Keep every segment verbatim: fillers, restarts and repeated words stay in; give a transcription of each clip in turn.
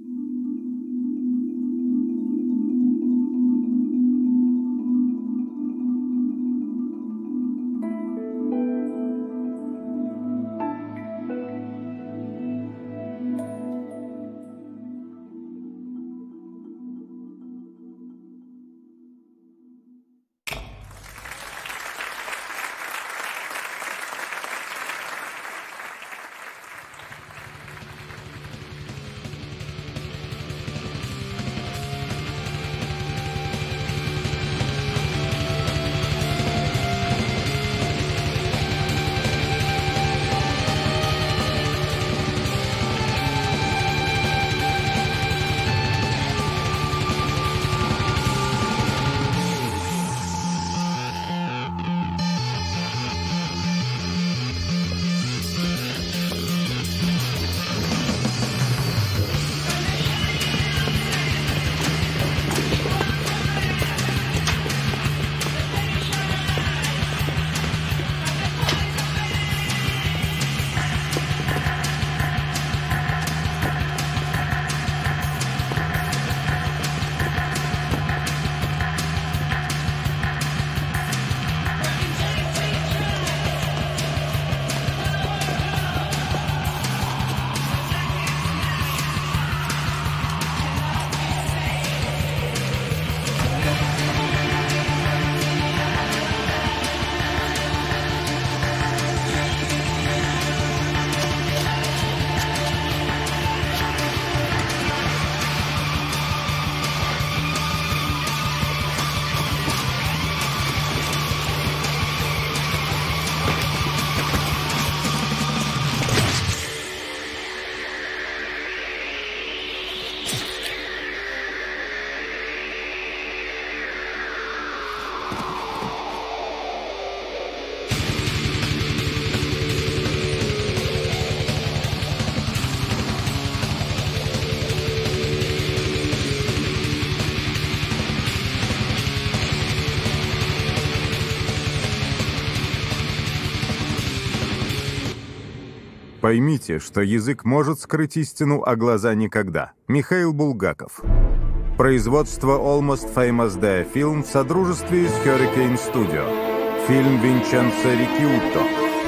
Поймите, что язык может скрыть истину, а глаза никогда. Михаил Булгаков. Производство Almost Famous Day Film в содружестве с Hurricane Studio. Фильм Винченцо Риккиутто.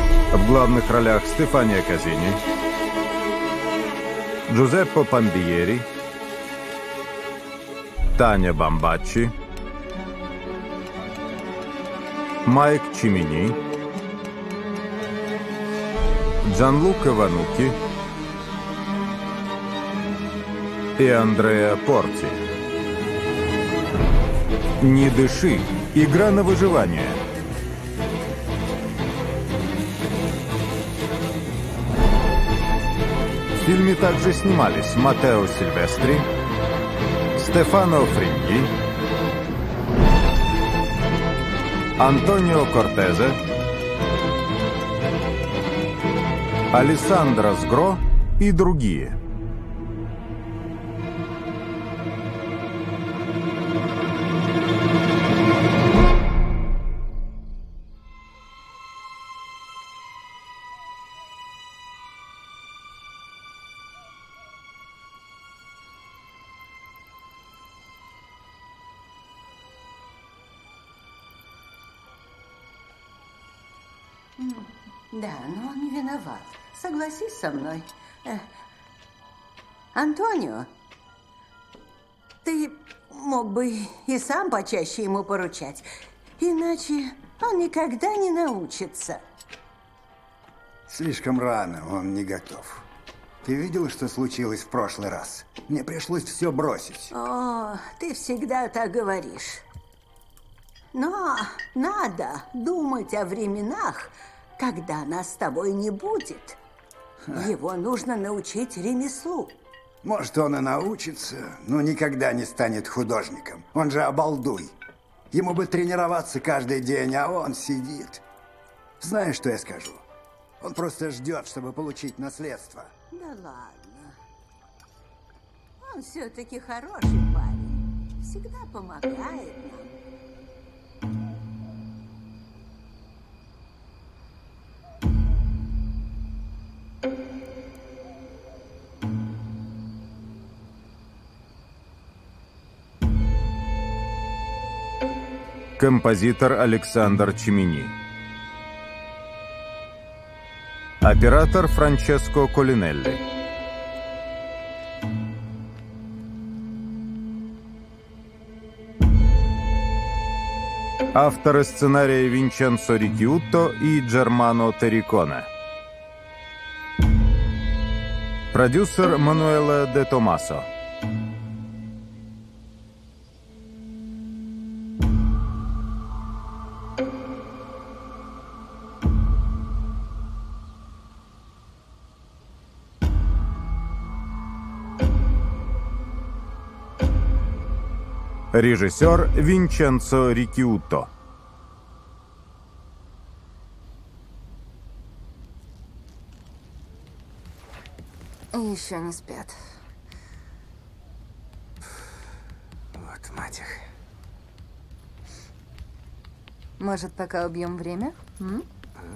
В главных ролях Стефания Казини, Джузеппе Памбиери, Таня Бамбаччи, Майк Чимини, Джанлука Вануки и Андреа Порти. «Не дыши. Игра на выживание». В фильме также снимались Матео Сильвестри, Стефано Фриньи, Антонио Кортезе, Алессандро Сгро и другие. Да, но он не виноват. Согласись со мной. Э, Антонио, ты мог бы и сам почаще ему поручать. Иначе он никогда не научится. Слишком рано, он не готов. Ты видел, что случилось в прошлый раз? Мне пришлось все бросить. О, ты всегда так говоришь. Но надо думать о временах, когда нас с тобой не будет. Его нужно научить ремеслу. Может, он и научится, но никогда не станет художником. Он же обалдуй. Ему бы тренироваться каждый день, а он сидит. Знаешь, что я скажу? Он просто ждет, чтобы получить наследство. Да ладно. Он все-таки хороший парень. Всегда помогает нам. Композитор Александр Чимини. Оператор Франческо Колинелли. Авторы сценария Винченцо Рикиутто и Джермано Терриконе. Продюсер Мануэле де Томасо. Режиссер Винченцо Рикиутто. Еще не спят. Вот мать их. Может, пока убьем время? М?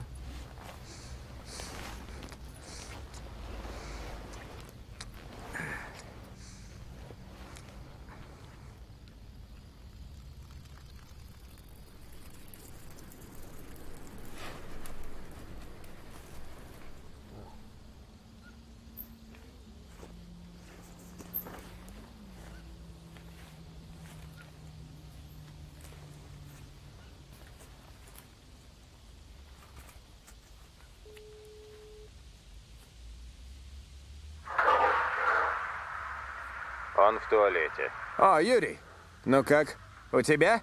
Он в туалете. О, Юрий, ну как, у тебя?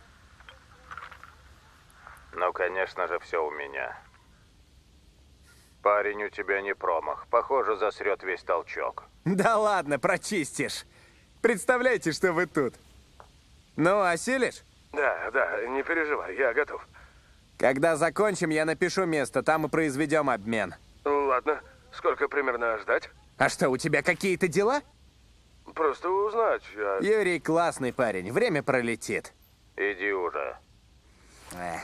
Ну, конечно же, все у меня. Парень у тебя не промах. Похоже, засрет весь толчок. Да ладно, прочистишь. Представляете, что вы тут. Ну, осилишь? Да, да, не переживай, я готов. Когда закончим, я напишу место, там и произведем обмен. Ладно, сколько примерно ждать? А что, у тебя какие-то дела? Просто узнать. Я... Юрий классный парень, время пролетит. Иди уже. Эх.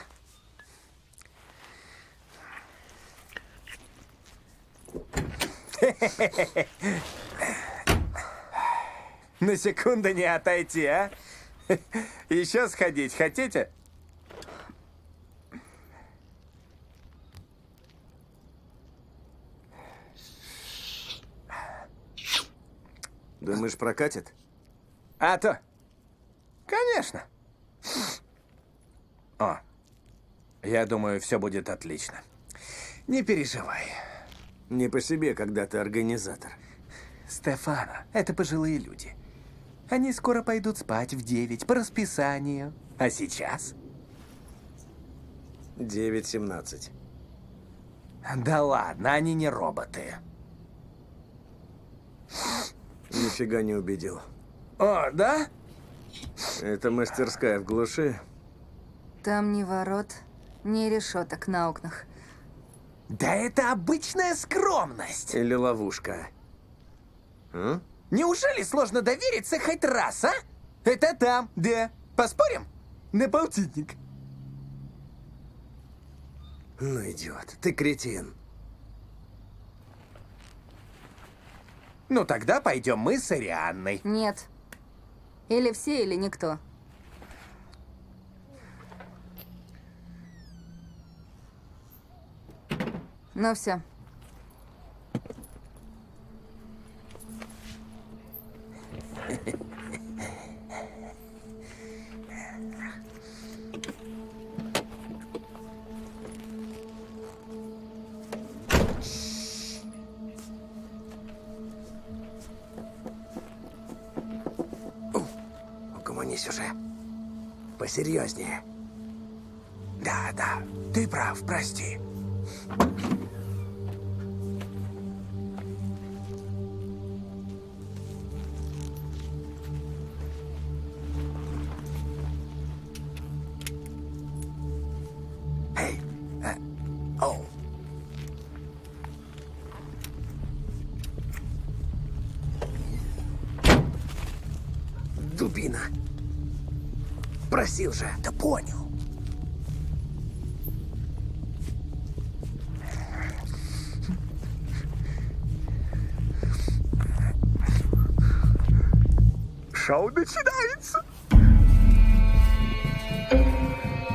На секунду не отойти, а? Еще сходить хотите? Думаешь, прокатит? А то. Конечно. О, я думаю, все будет отлично. Не переживай. Не по себе, когда ты организатор. Стефано, это пожилые люди. Они скоро пойдут спать в девять по расписанию. А сейчас? девять семнадцать. Да ладно, они не роботы. Нифига не убедил. О, да? Это мастерская в глуши. Там ни ворот, ни решеток на окнах. Да это обычная скромность. Или ловушка. А? Неужели сложно довериться хоть раз, а? Это там, да. Поспорим? На полтинник. Ну, идиот, ты кретин. Ну, тогда пойдем мы с Арианной. Нет. Или все, или никто. Ну все. Угомонись уже. Посерьезнее. Да, да, ты прав, прости. Эй, э, оу. Дубина. Просил же. Да понял. Шоу начинается.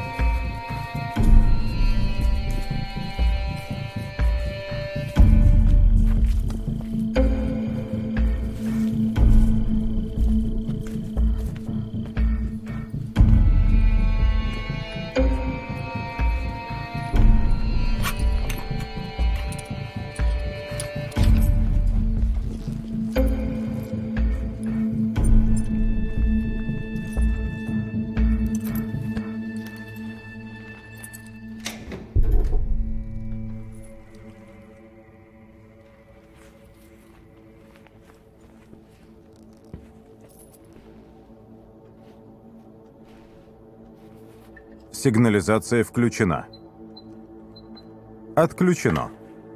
Сигнализация включена. Отключено.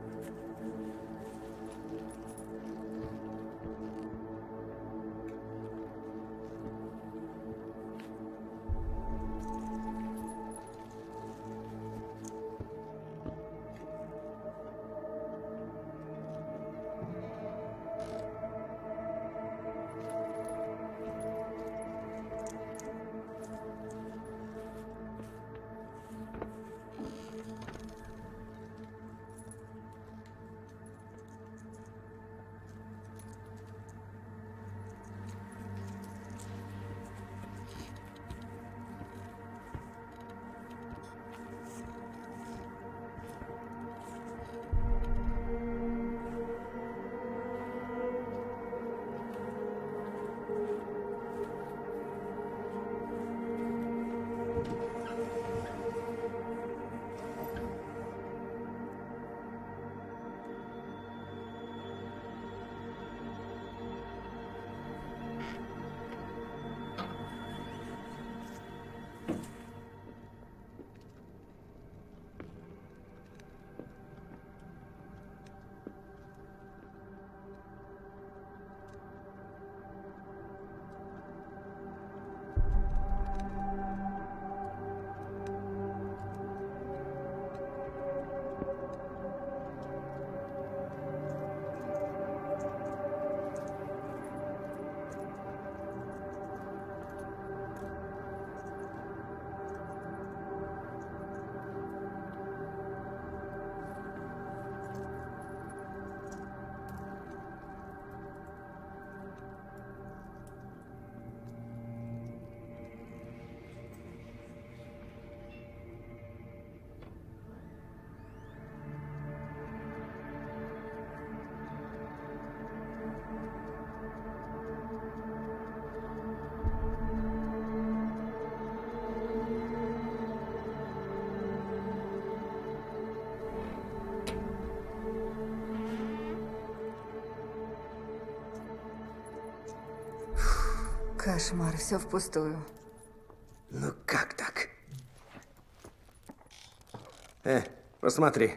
Кошмар, все впустую. Ну как так? Э, посмотри.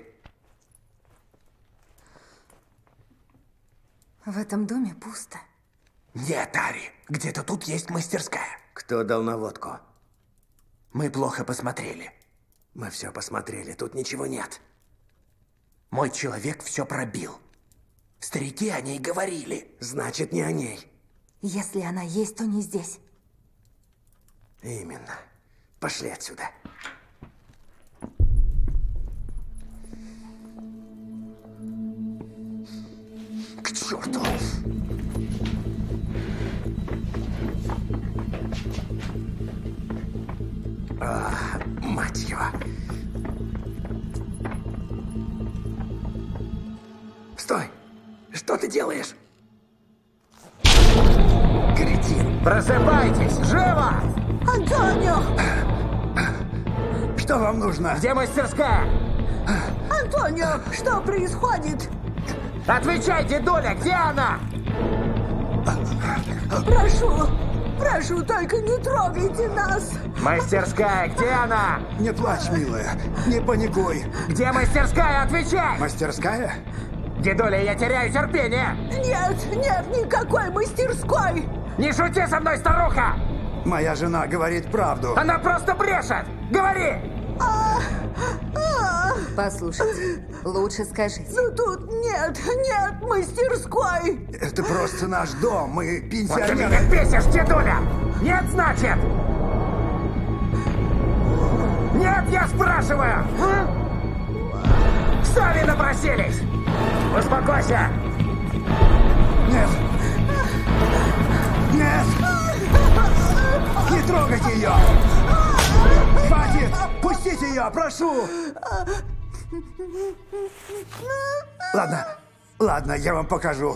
В этом доме пусто. Нет, Ари, где-то тут есть мастерская. Кто дал наводку? Мы плохо посмотрели. Мы все посмотрели, тут ничего нет. Мой человек все пробил. Старики о ней говорили. Значит, не о ней. Если она есть, то не здесь. Именно. Пошли отсюда. К черту! А, мать его. Стой! Что ты делаешь? Кретин! Просыпайтесь! Живо! Антонио! Что вам нужно? Где мастерская? Антонио, что происходит? Отвечайте, Дуля, где она? Прошу, прошу, только не трогайте нас. Мастерская, где она? Не плачь, милая. Не паникуй. Где мастерская? Отвечай! Мастерская? Дедуля, я теряю терпение! Нет, нет никакой мастерской. Не шути со мной, старуха! Моя жена говорит правду. Она просто брешет! Говори! А, а, Послушайте, лучше скажите. ну тут нет, нет мастерской. Это просто наш дом. Мы Вот ты пенсионеры. меня бесишь, дедуля! Нет, значит! Нет, я спрашиваю! Сами напросились! Успокойся! Нет! Нет! Не трогайте ее! Хватит! Пустите ее, прошу! Ладно, ладно, я вам покажу.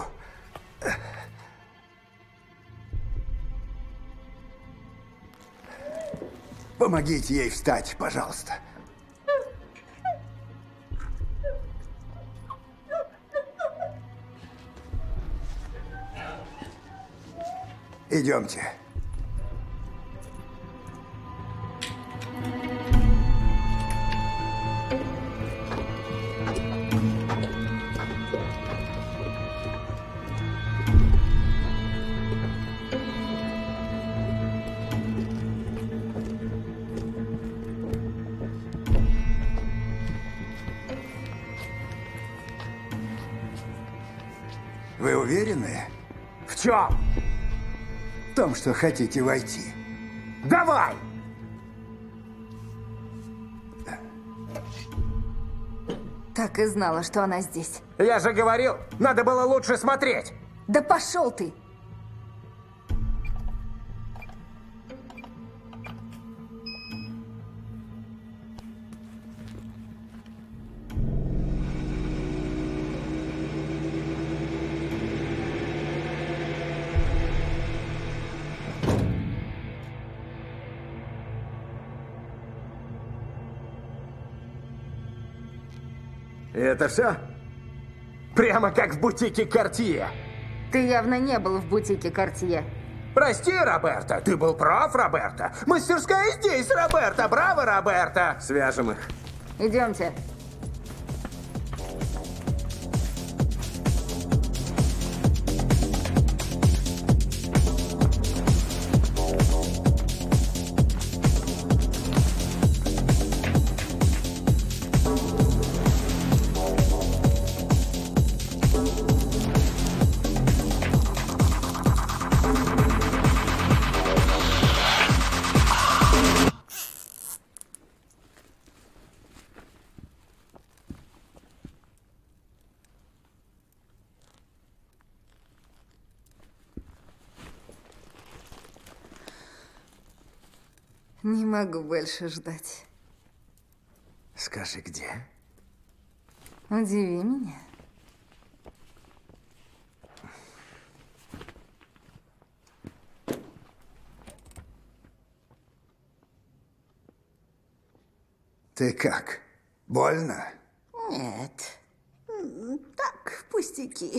Помогите ей встать, пожалуйста. Идемте. Вы уверены В чем? в том, что хотите войти? Давай! Так и знала, что она здесь. Я же говорил, надо было лучше смотреть. Да пошел ты! И это все? Прямо как в бутике Картье. Ты явно не был в бутике Картье. Прости, Роберто, ты был прав, Роберто. Мастерская здесь, Роберто. Браво, Роберто. Свяжем их. Идемте. Не могу больше ждать. Скажи, где? Удиви меня. Ты как? Больно? Нет. М, Так, пустяки.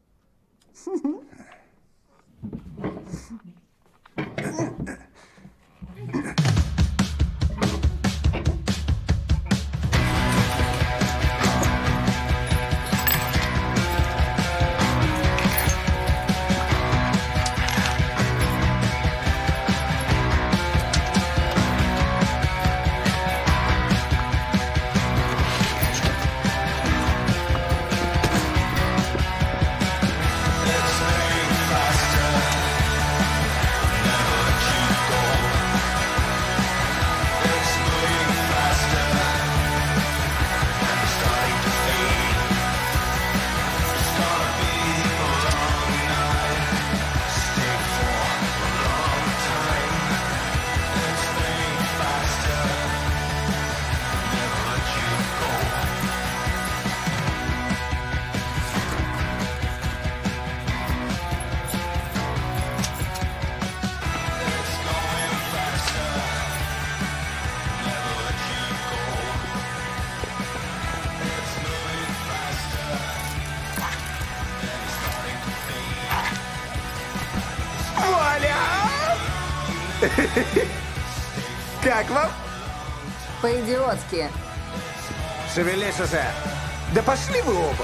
Как вам? По-идиотски. Шевелись уже. Да пошли вы оба.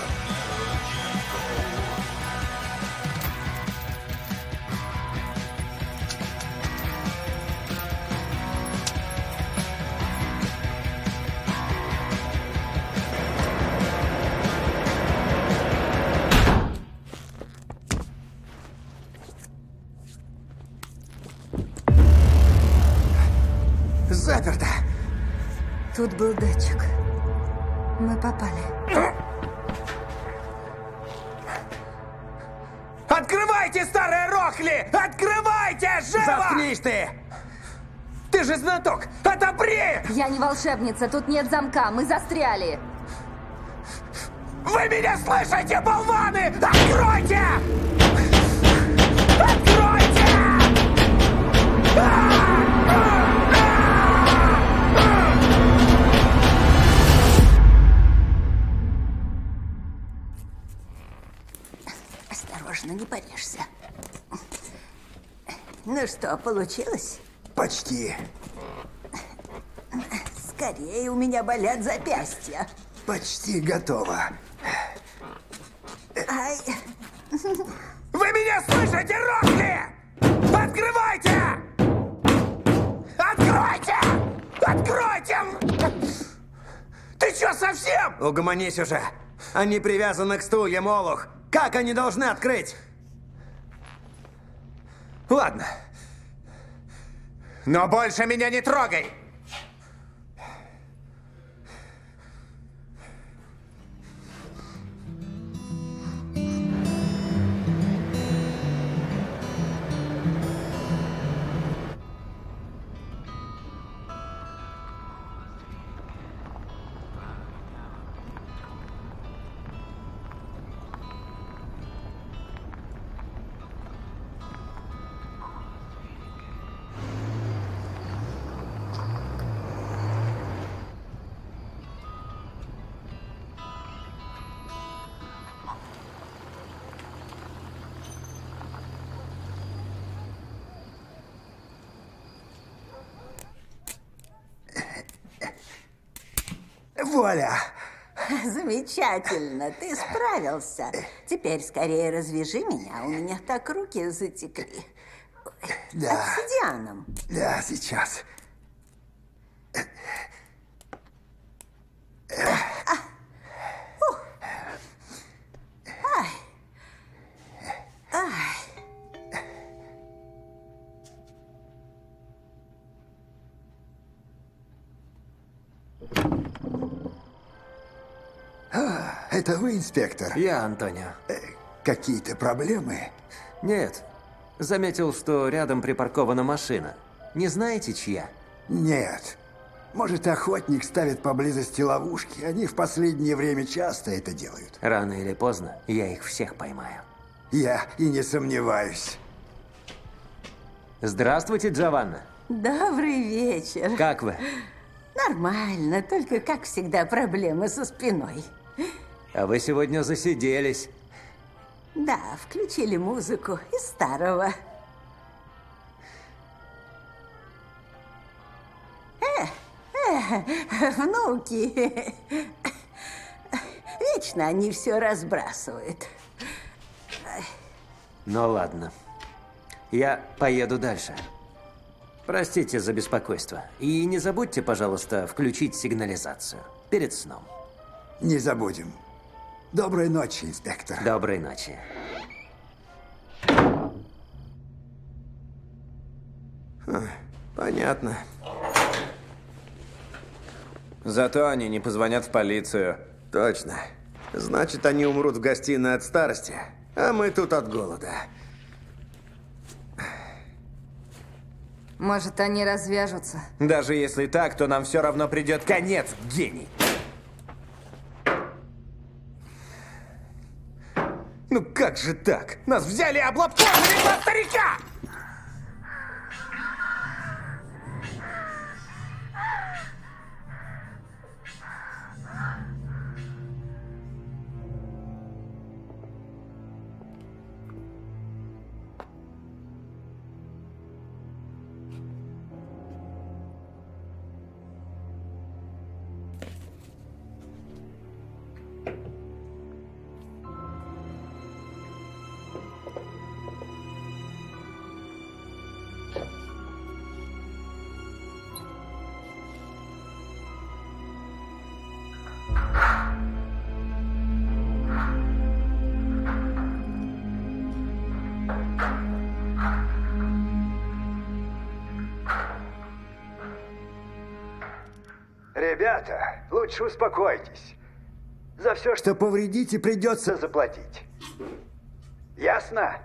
Заперто. Тут был датчик. Мы попали. Открывайте, старая Рохли! Открывайте! Живо! Заткнись ты! Ты же знаток! Отопри! Я не волшебница, тут нет замка, мы застряли. Вы меня слышите, болваны? Откройте! Откройте! Осторожно, не порежься. Ну что, получилось? Почти. Скорее, у меня болят запястья. Почти готово. Ай, Вы меня слышите, Рохли? Открывайте! Откройте! Откройте! Ты что, совсем? Угомонись уже. Они привязаны к стульям, Олух. Как они должны открыть? Ладно. Но больше меня не трогай! Воля! Замечательно, ты справился. Теперь скорее развяжи меня, у меня так руки затекли. Да. Обсидианом. Да, сейчас. Ай. Ай. Это вы, инспектор? Я, Антонио. Какие-то проблемы? Нет. Заметил, что рядом припаркована машина. Не знаете, чья? Нет. Может, охотник ставит поблизости ловушки. Они в последнее время часто это делают. Рано или поздно я их всех поймаю. Я и не сомневаюсь. Здравствуйте, Джованна. Добрый вечер. Как вы? Нормально, только, как всегда, проблемы со спиной. А вы сегодня засиделись. Да, включили музыку из старого. Э, э, внуки. Вечно они все разбрасывают. Ну ладно. Я поеду дальше. Простите за беспокойство. И не забудьте, пожалуйста, включить сигнализацию перед сном. Не забудем. Доброй ночи, инспектор. Доброй ночи. Понятно. Зато они не позвонят в полицию. Точно. Значит, они умрут в гостиной от старости, а мы тут от голода. Может, они развяжутся? Даже если так, то нам все равно придет конец, гений. Ну как же так? Нас взяли и облапошили два старика! Ребята, лучше успокойтесь. За все, что повредите, придется заплатить. Ясно?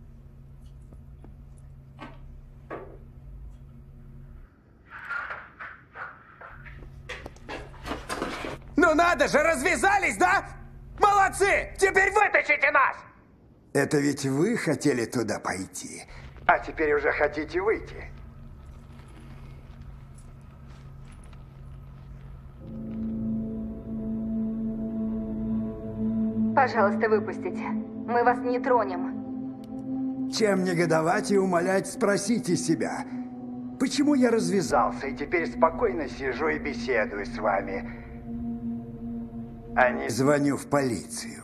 Ну надо же, развязались, да? Молодцы! Теперь вытащите нас! Это ведь вы хотели туда пойти, а теперь уже хотите выйти. Пожалуйста, выпустите. Мы вас не тронем. Чем негодовать и умолять, спросите себя. Почему я развязался и теперь спокойно сижу и беседую с вами, а не звоню в полицию?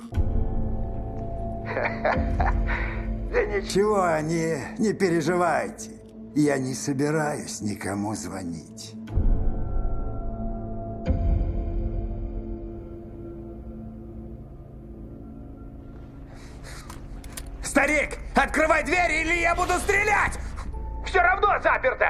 Да ничего, не, не переживайте. Я не собираюсь никому звонить. Старик, открывай дверь, или я буду стрелять! Все равно заперто!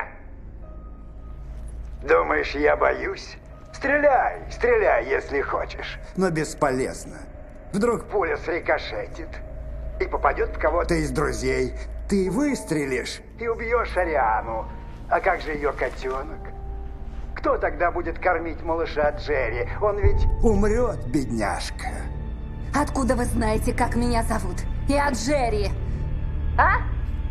Думаешь, я боюсь? Стреляй, стреляй, если хочешь. Но бесполезно. Вдруг пуля срикошетит и попадет в кого-то из друзей. Ты выстрелишь и убьешь Ариану. А как же ее котенок? Кто тогда будет кормить малыша Джерри? Он ведь умрет, бедняжка. Откуда вы знаете, как меня зовут? И о Джерри? А?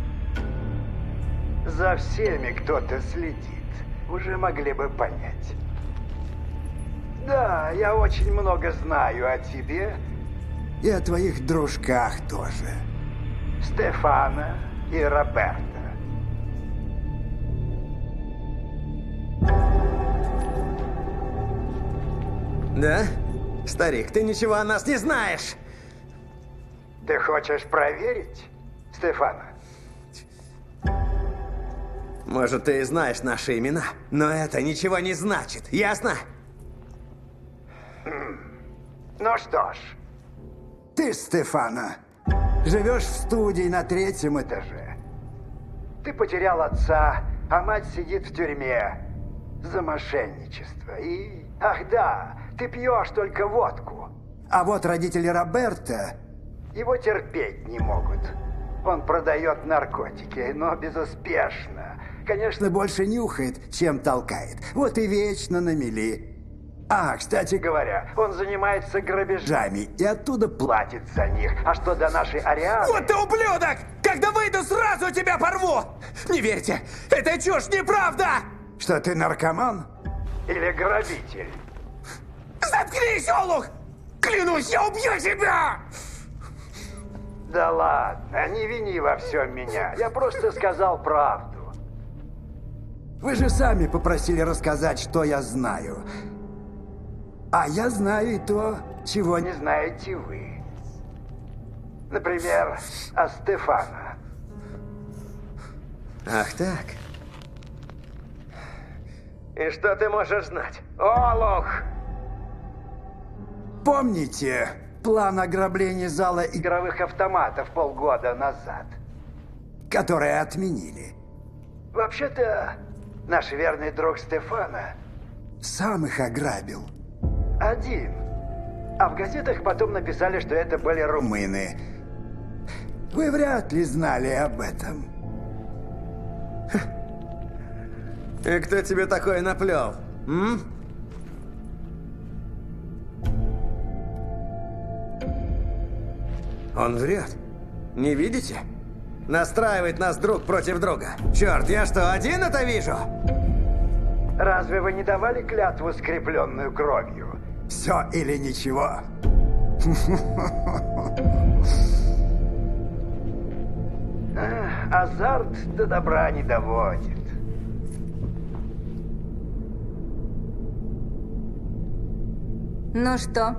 За всеми кто-то следит. Уже могли бы понять. Да, я очень много знаю о тебе и о твоих дружках тоже. Стефана и Роберто. Да? Старик, ты ничего о нас не знаешь. Ты хочешь проверить, Стефана? Может, ты и знаешь наши имена, но это ничего не значит, ясно? Ну что ж, ты, Стефана, живешь в студии на третьем этаже. Ты потерял отца, а мать сидит в тюрьме за мошенничество. И, ах да, ты пьешь только водку. А вот родители Роберто его терпеть не могут. Он продает наркотики, но безуспешно. Конечно, больше нюхает, чем толкает. Вот и вечно на мели. А, кстати говоря, он занимается грабежами и оттуда платит за них. А что до нашей Арианы... Вот ты ублюдок! Когда выйду, сразу тебя порву! Не верьте! Это чушь, неправда! Что, ты наркоман? Или грабитель? Заткнись, олух! Клянусь, я убью тебя! Да ладно, не вини во всем меня. Я просто сказал правду. Вы же сами попросили рассказать, что я знаю. А я знаю и то, чего не знаете вы. Например, о Стефана. Ах так. И что ты можешь знать? Олух! Помните план ограбления зала игровых автоматов полгода назад, который отменили? Вообще-то, наш верный друг Стефана сам их ограбил. Один. А в газетах потом написали, что это были румыны. Вы вряд ли знали об этом. И кто тебе такое наплел? М? Он врет. Не видите? Настраивает нас друг против друга. Черт, я что, один это вижу? Разве вы не давали клятву, скрепленную кровью? Все или ничего? Азарт до добра не доводит. Ну что?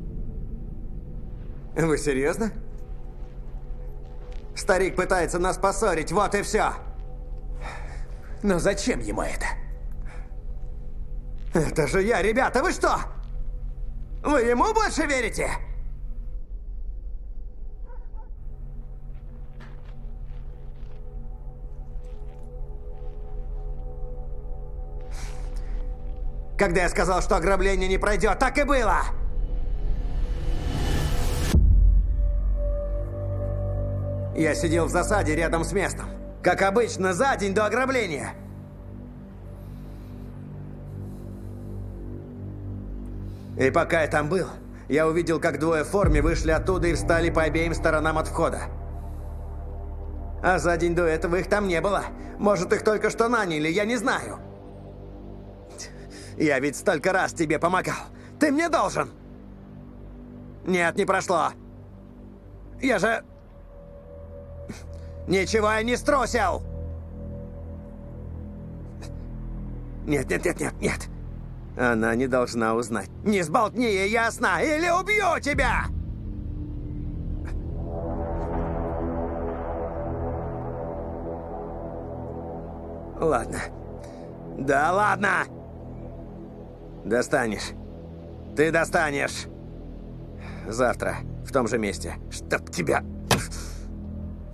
Вы серьезно? Старик пытается нас поссорить, вот и все. Но зачем ему это? Это же я, ребята, вы что? Вы ему больше верите? Когда я сказал, что ограбление не пройдет, так и было! Я сидел в засаде рядом с местом. Как обычно, за день до ограбления. И пока я там был, я увидел, как двое в форме вышли оттуда и встали по обеим сторонам от входа. А за день до этого их там не было. Может, их только что наняли, я не знаю. Я ведь столько раз тебе помогал. Ты мне должен. Нет, не прошло. Я же... Ничего я не струсил! Нет, нет, нет, нет, нет. Она не должна узнать. Не сболтни ей, ясно? Или убью тебя! Ладно. Да ладно! Достанешь. Ты достанешь. Завтра, в том же месте. Чтоб тебя...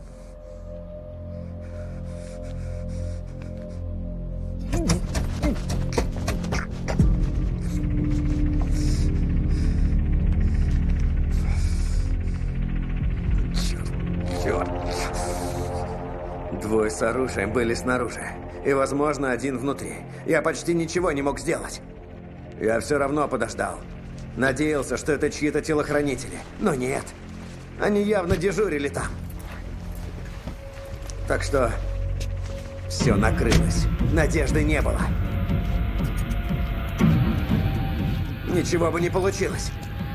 Двое с оружием были снаружи. И, возможно, один внутри. Я почти ничего не мог сделать. Я все равно подождал. Надеялся, что это чьи-то телохранители. Но нет. Они явно дежурили там. Так что все накрылось. Надежды не было. Ничего бы не получилось.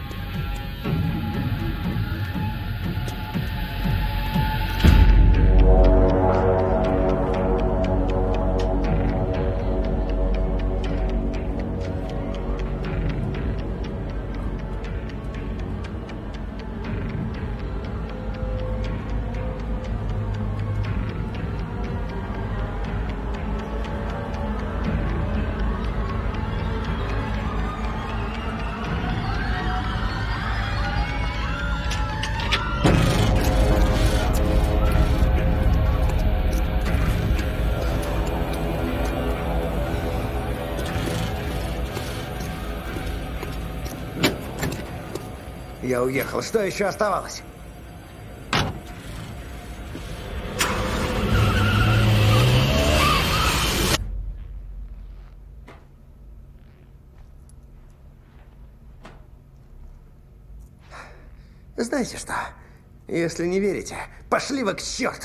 Я уехал. Что еще оставалось? Знаете что? Если не верите, пошли вы к черту!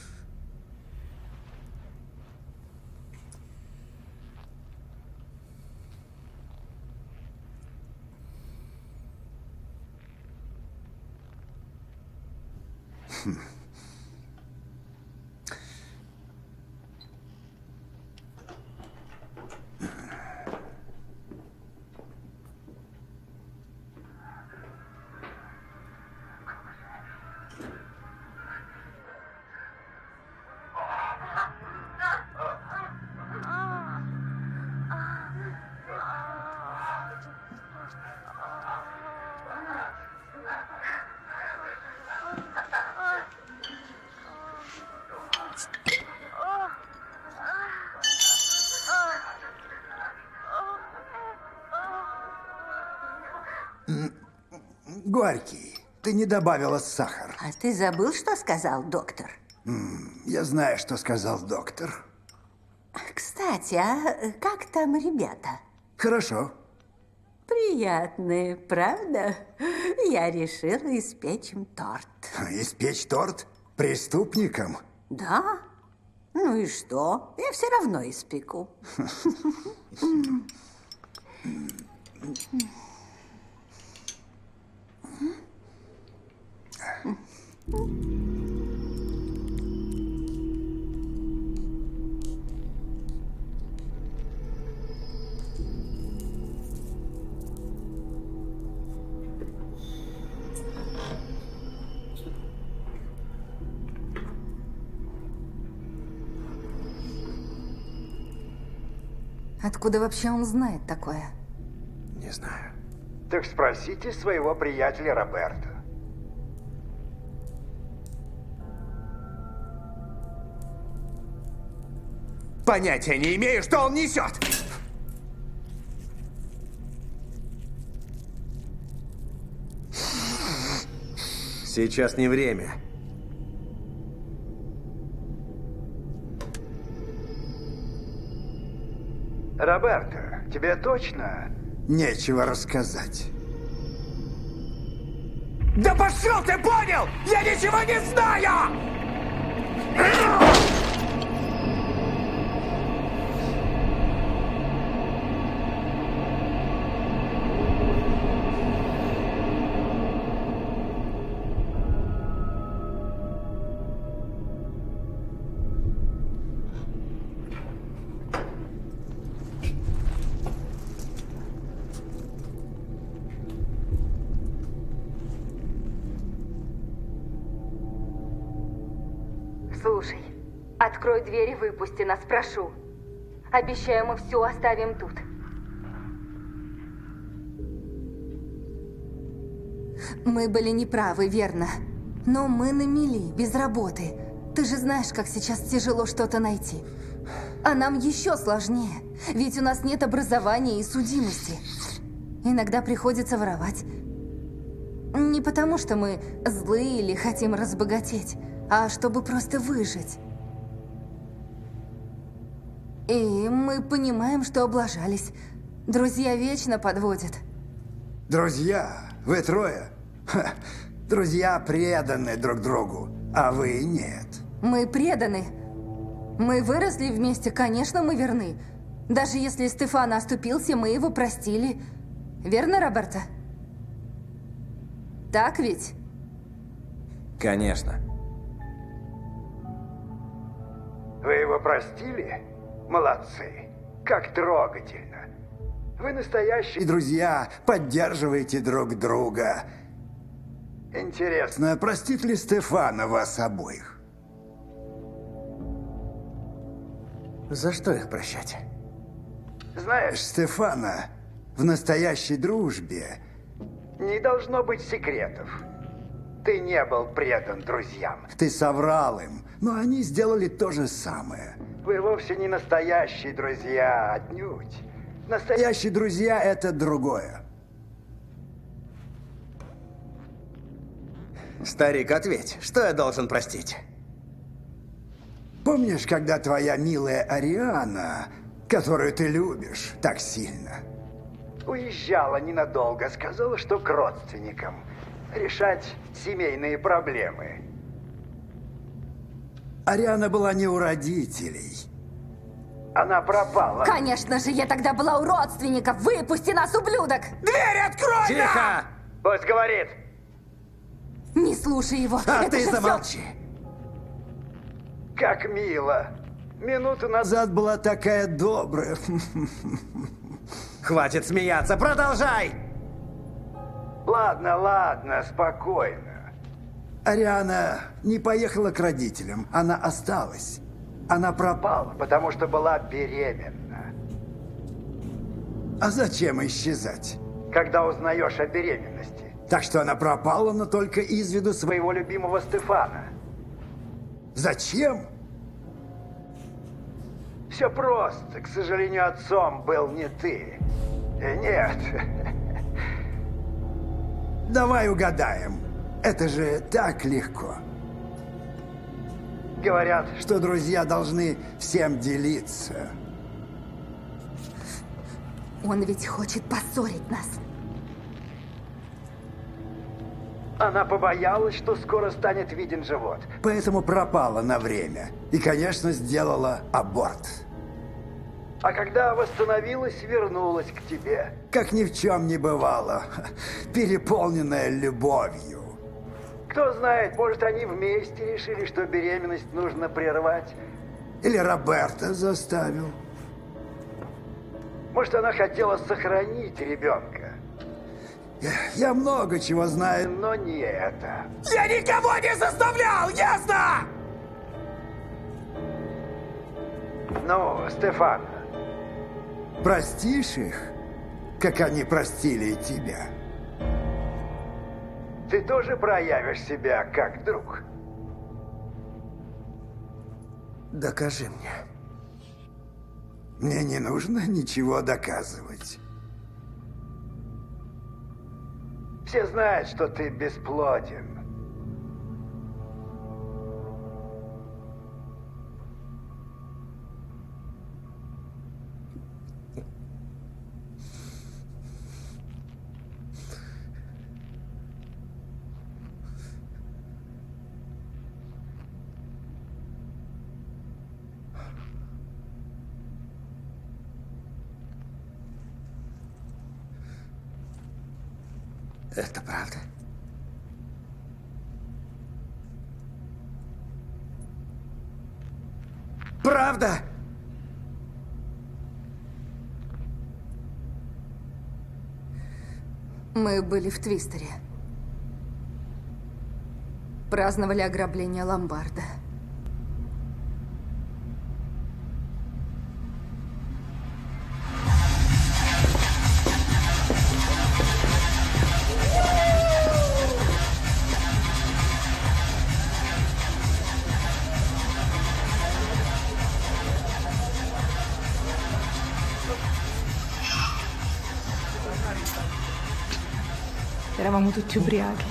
Горький, ты не добавила сахар. А ты забыл, что сказал доктор? Я знаю, что сказал доктор. Кстати, а как там ребята? Хорошо. Приятные, правда? Я решила испечь им торт. Испечь торт? Преступникам? Да. Ну и что? Я все равно испеку. Откуда вообще он знает такое? Не знаю. Так спросите своего приятеля Роберто. Понятия не имею, что он несет! Сейчас не время. Роберто, тебе точно нечего рассказать? Да пошел ты, понял? Я ничего не знаю! Слушай, открой дверь и выпусти нас, прошу. Обещаю, мы все оставим тут. Мы были неправы, верно. Но мы на мели, без работы. Ты же знаешь, как сейчас тяжело что-то найти. А нам еще сложнее, ведь у нас нет образования и судимости. Иногда приходится воровать. Не потому, что мы злые или хотим разбогатеть, а чтобы просто выжить. И мы понимаем, что облажались. Друзья вечно подводят. Друзья? Вы трое? Ха. Друзья преданы друг другу, а вы нет. Мы преданы. Мы выросли вместе, конечно, мы верны. Даже если Стефано оступился, мы его простили. Верно, Роберто? Так ведь? Конечно. Вы его простили? Молодцы. Как трогательно. Вы настоящий... И, друзья, поддерживаете друг друга. Интересно, простит ли Стефано вас обоих? За что их прощать? Знаешь, Стефано, в настоящей дружбе не должно быть секретов. Ты не был предан друзьям. ты соврал им, но они сделали то же самое. Вы вовсе не настоящие друзья, отнюдь. Настоящие... Настоящие друзья – это другое. Старик, ответь, что я должен простить? Помнишь, когда твоя милая Ариана, которую ты любишь так сильно, Уезжала ненадолго, сказала, что к родственникам. Решать семейные проблемы. Ариана была не у родителей. Она пропала. Конечно же, я тогда была у родственников. Выпусти нас, ублюдок! Дверь открой! Тихо! Пусть говорит. Не слушай его. А Это ты же всё- замолчи. Как мило. Минуту назад... Назад была такая добрая. Хватит смеяться, продолжай! Ладно, ладно, спокойно. Ариана не поехала к родителям, она осталась. Она пропала. Пропала, потому что была беременна. А зачем исчезать? Когда узнаешь о беременности Так что она пропала, но только из виду своего... своего любимого Стефана. Зачем? Все просто. К сожалению, отцом был не ты. Э, Нет. Давай угадаем. Это же так легко. Говорят, Что друзья должны всем делиться. Он ведь хочет поссорить нас. она побоялась, что скоро станет виден живот. Поэтому пропала на время. И, конечно, сделала аборт. А когда восстановилась, вернулась к тебе. Как ни в чем не бывало. Переполненная любовью. Кто знает, может, они вместе решили, что беременность нужно прервать. Или Роберто заставил. Может, она хотела сохранить ребенка. Я, я много чего знаю. Но не это. Я никого не заставлял, ясно? Ну, Стефан, Простишь их, как они простили и тебя? ты тоже проявишь себя как друг. Докажи мне. Мне не нужно ничего доказывать. Все знают, что ты бесплоден. Это правда? Правда? Мы были в Твистере. Праздновали ограбление ломбарда. Eravamo tutti ubriachi.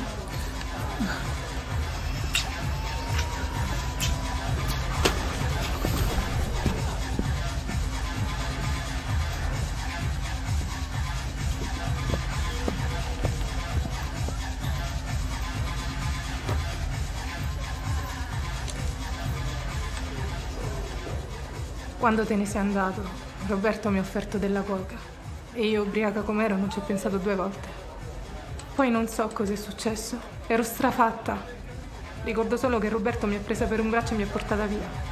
Quando te ne sei andato, Roberto mi ha offerto della coca. E io, ubriaca com'ero, non ci ho pensato due volte. Poi non so cosa è successo. Ero strafatta. Ricordo solo che Roberto mi ha presa per un braccio e mi ha portata via.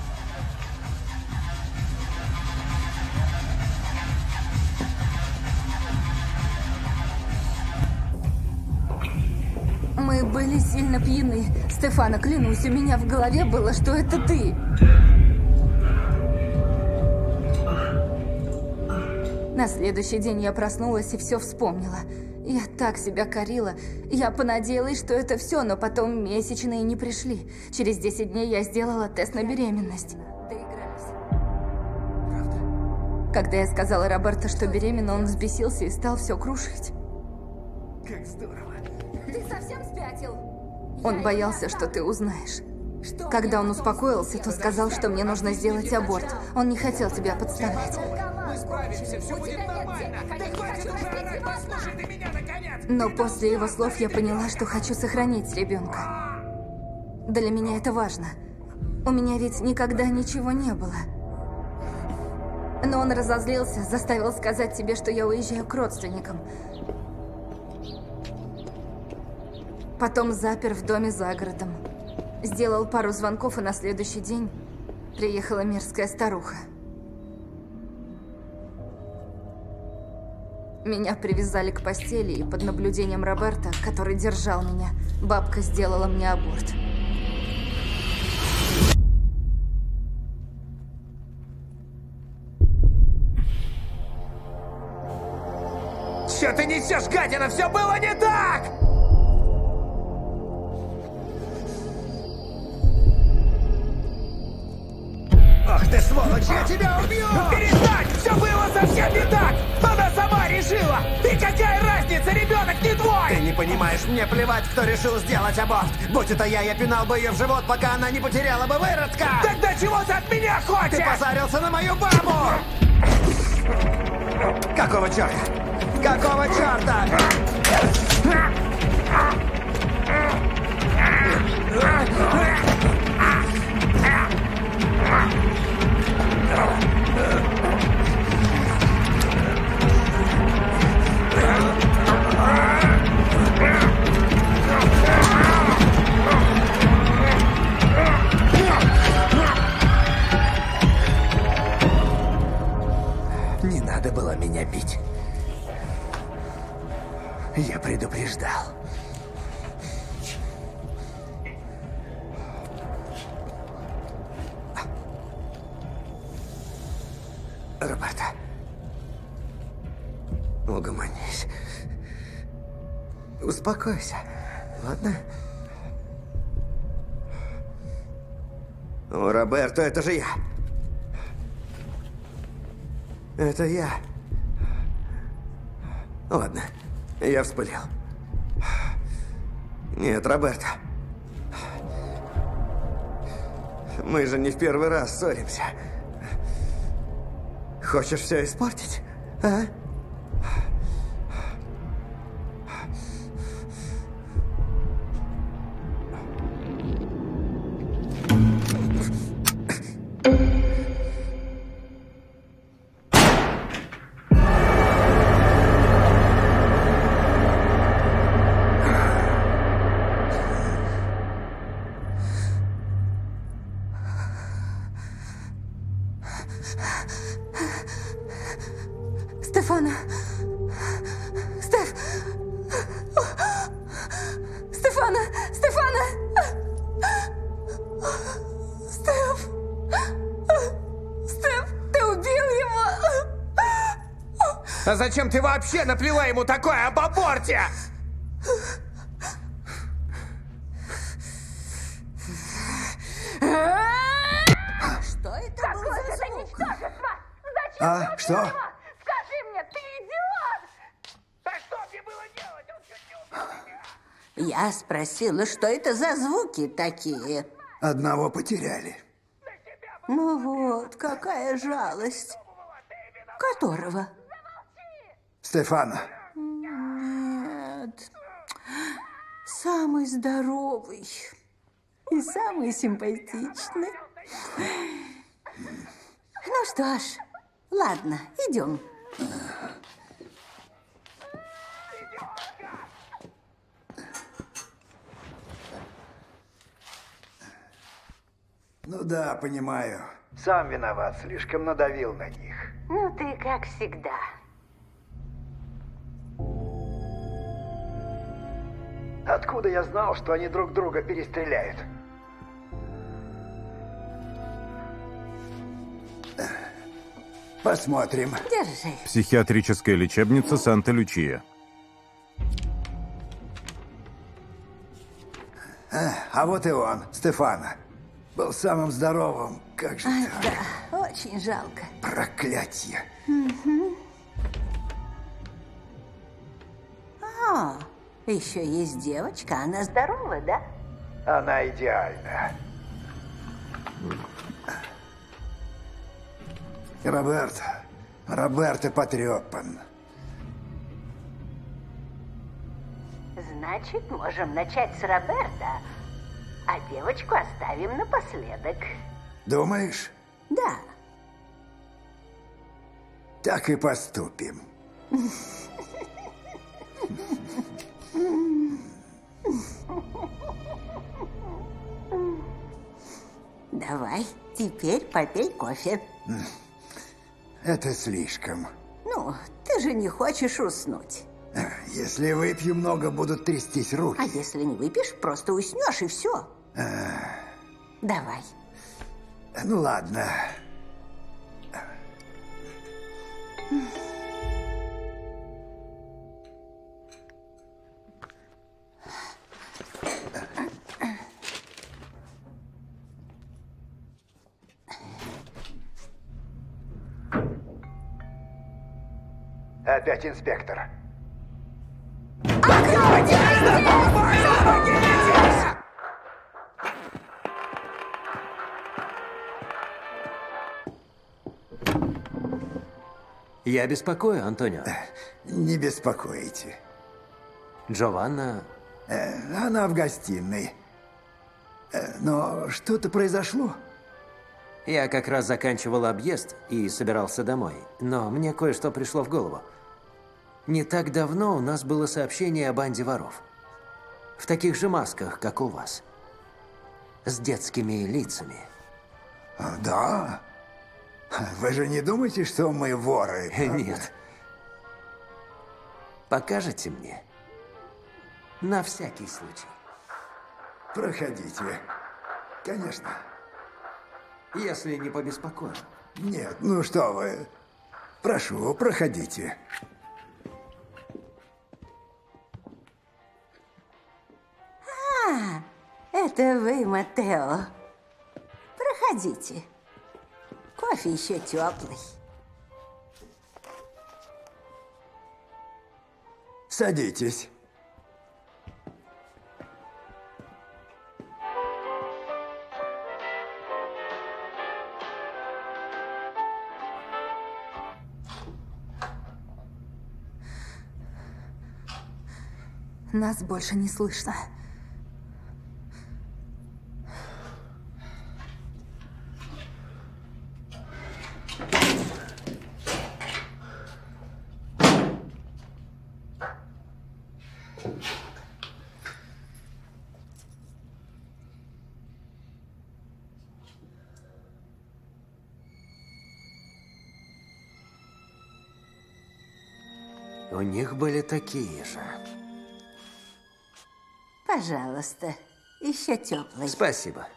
Мы были сильно пьяны. Стефано, клянусь, у меня в голове было, что это ты. На следующий день я проснулась и все вспомнила. Я так себя корила. Я понадеялась, что это все, но потом месячные не пришли. Через десять дней я сделала тест на беременность. Доигрались. Правда? Когда я сказала Роберто, что беременна, он взбесился и стал все крушить. Как здорово. Ты совсем спятил? Он боялся, что ты узнаешь. Когда он успокоился, то сказал, что мне нужно сделать аборт. Он не хотел тебя подставлять. Мы справимся, все будет нормально. Да хватит уже орать, послушай ты меня, наконец! Но после его слов я поняла, что хочу сохранить ребенка. Для меня это важно. У меня ведь никогда ничего не было. Но он разозлился, заставил сказать тебе, что я уезжаю к родственникам. Потом запер в доме за городом. Сделал пару звонков, и на следующий день приехала мерзкая старуха. Меня привязали к постели, и под наблюдением Роберто, который держал меня, бабка сделала мне аборт. Что ты несешь, гадина? Все было не так! Ах ты сволочь, я тебя убью! Ну перестань! Все было совсем не так! Она сама решила! И какая разница, ребенок не твой! Ты не понимаешь, мне плевать, кто решил сделать аборт. Будь это я, я пинал бы ее в живот, пока она не потеряла бы выродка! Тогда чего ты от меня хочешь? Ты позарился на мою бабу! Какого черта? Какого черта? Не надо было меня бить. Я предупреждал. Роберто, угомонись. Успокойся, ладно? О, Роберто, это же я. Это я. Ладно, я вспылил. Нет, Роберто. Мы же не в первый раз ссоримся. Хочешь все испортить, а? Стефано! Стеф! Стефано! Стефано! Стеф! Стеф, ты убил его! А зачем ты вообще наплела ему такое об аборте? Что это было за звук? А, что? Скажи мне, ты идиот! Да что мне было делать? Он чуть не убил меня. Я спросила, что это за звуки такие. Одного потеряли. Ну вот, какая жалость. Которого? Стефано. Нет. Самый здоровый. И самый симпатичный. Ну что ж, ладно, идем. Ну да, понимаю. Сам виноват, слишком надавил на них. Ну ты как всегда. Откуда я знал, что они друг друга перестреляют? Посмотрим. Держи. Психиатрическая лечебница Санта-Лючия. А, а вот и он, Стефано. Был самым здоровым. Как же А, так? да, очень жалко. Проклятье. Угу. О, еще есть девочка. Она здорова, да? Она идеальна. Роберт. Роберто потрепан. Значит, можем начать с Роберта, а девочку оставим напоследок. Думаешь? Да. Так и поступим. Давай, теперь попей кофе. Это слишком. Ну, ты же не хочешь уснуть. Если выпью много, будут трястись руки. А если не выпьешь, просто уснешь и все. Давай. Ну ладно. Опять инспектор. Я беспокою, Антонио. Не беспокойте. Джованна... Э, она в гостиной. Э, но что-то произошло? Я как раз заканчивал объезд и собирался домой. Но мне кое-что пришло в голову. Не так давно у нас было сообщение о банде воров. В таких же масках, как у вас. С детскими лицами. Да? Вы же не думаете, что мы воры? Нет. Покажете мне? На всякий случай. Проходите. Конечно. Если не побеспокою. Нет, ну что вы. Прошу, проходите. А, это вы, Матео. Проходите. Кофе еще теплый. Садитесь. Нас больше не слышно. У них были такие же. Пожалуйста, еще теплый. Спасибо.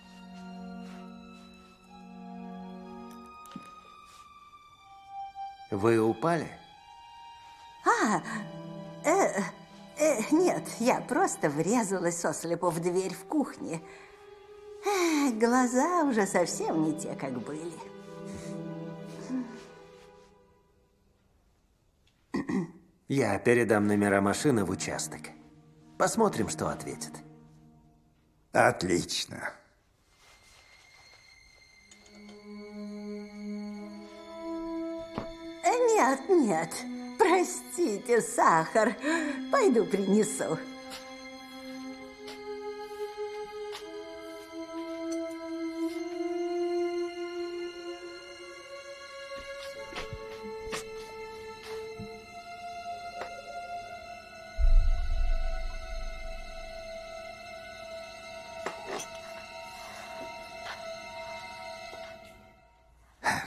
Вы упали? А, э, э, нет, я просто врезалась сослепу в дверь в кухне. Э, глаза уже совсем не те, как были. Я передам номера машины в участок. Посмотрим, что ответит. Отлично. Нет, нет, простите, сахар. Пойду принесу.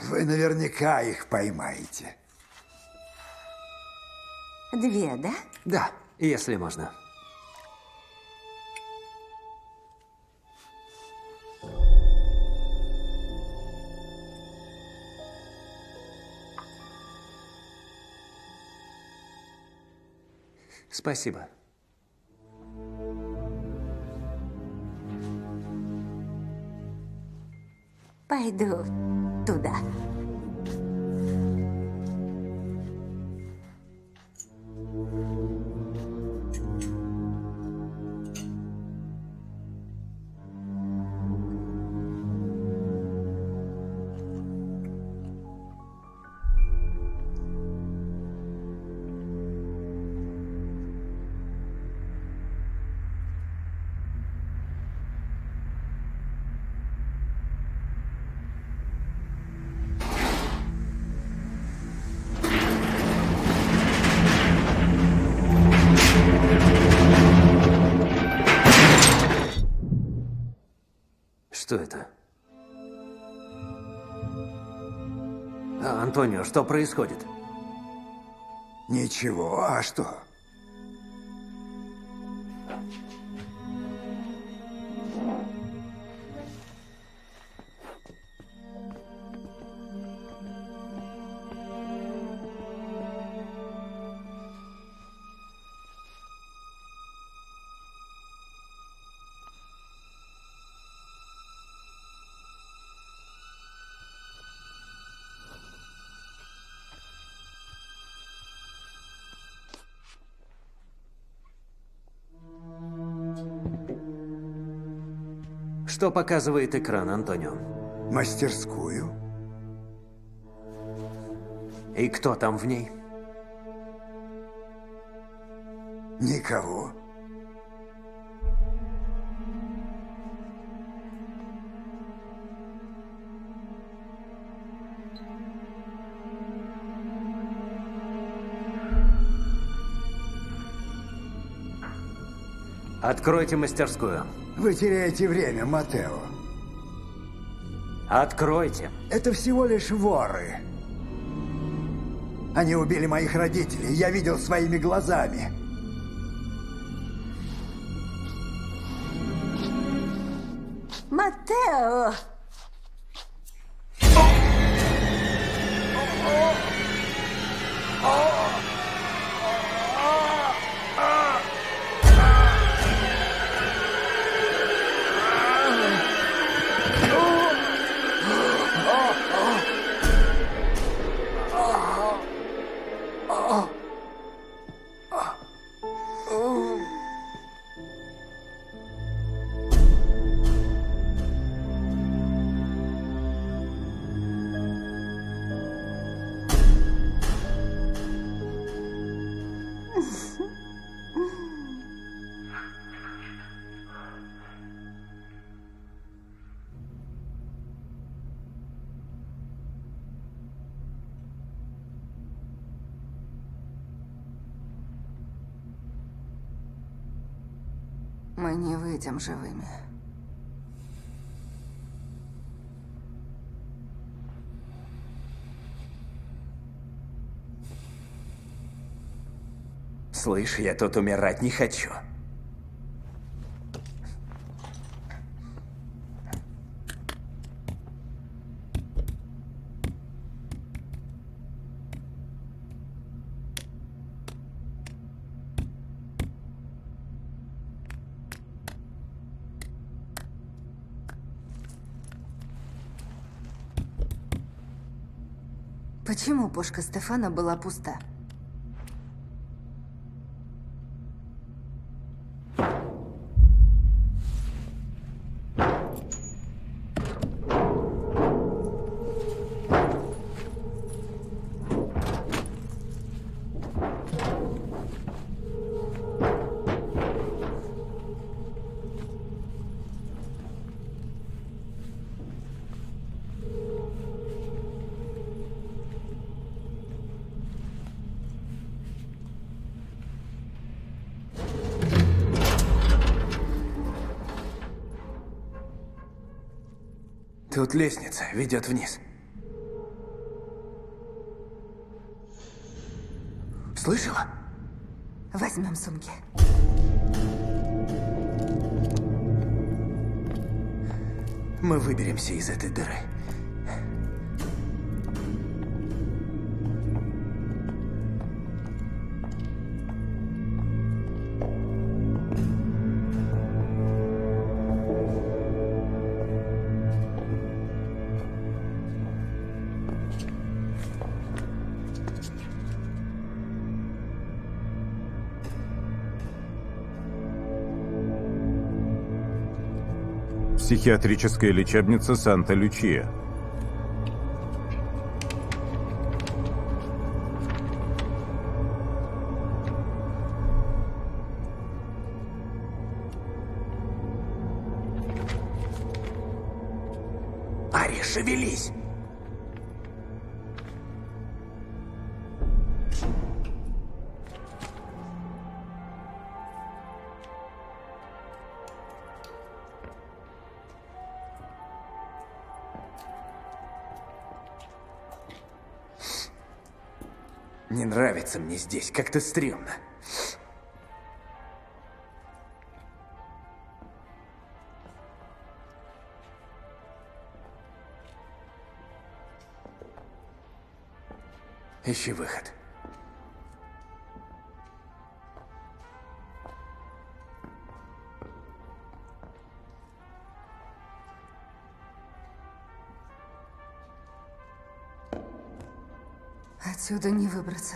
Вы наверняка их поймаете. Две, да? Да, если можно. Спасибо. Пойду туда. Что это? А, Антонио, что происходит? Ничего, а что? Что показывает экран, Антонио? Мастерскую. И кто там в ней? Никого. Откройте мастерскую. Вы теряете время, Матео. Откройте. Это всего лишь воры. Они убили моих родителей. Я видел своими глазами. Матео! Мы не выйдем живыми. Слышь, я тут умирать не хочу. Почему пушка Стефана была пуста? Тут лестница ведет вниз. Слышала? Возьмем сумки. Мы выберемся из этой дыры. Психиатрическая лечебница Санта-Лючия. Ари, шевелись! Не нравится мне здесь, как-то стрёмно. Ищи выход. Отсюда не выбраться.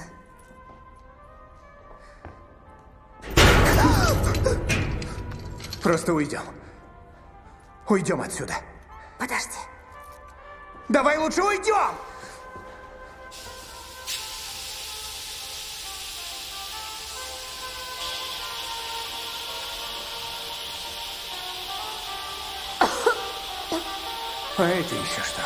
Просто уйдем. Уйдем отсюда. Подожди. Давай лучше уйдем! А это еще что?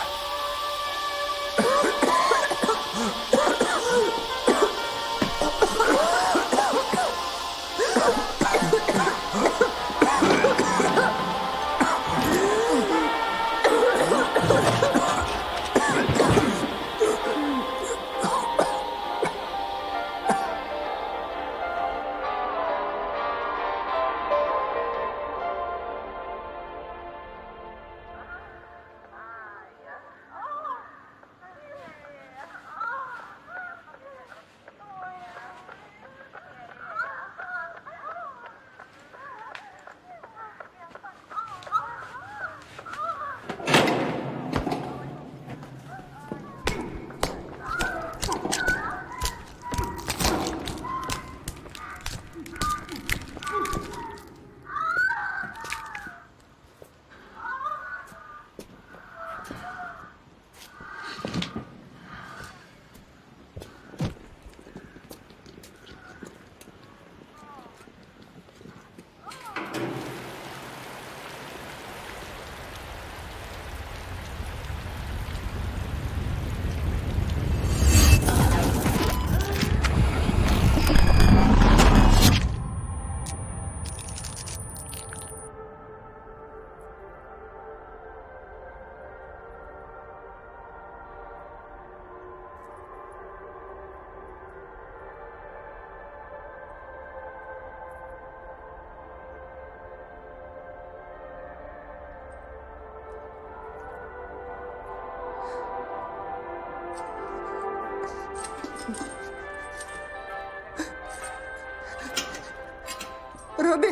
Робби!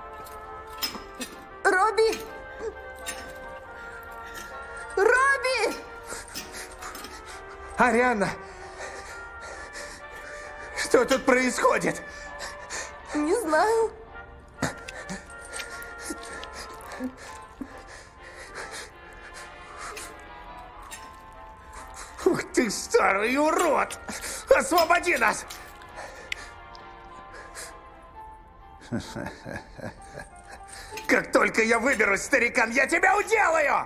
Робби! Робби! Арианна! Что тут происходит? Не знаю. Ух ты, старый урод! Освободи нас! Как только я выберусь, старикан, я тебя уделаю!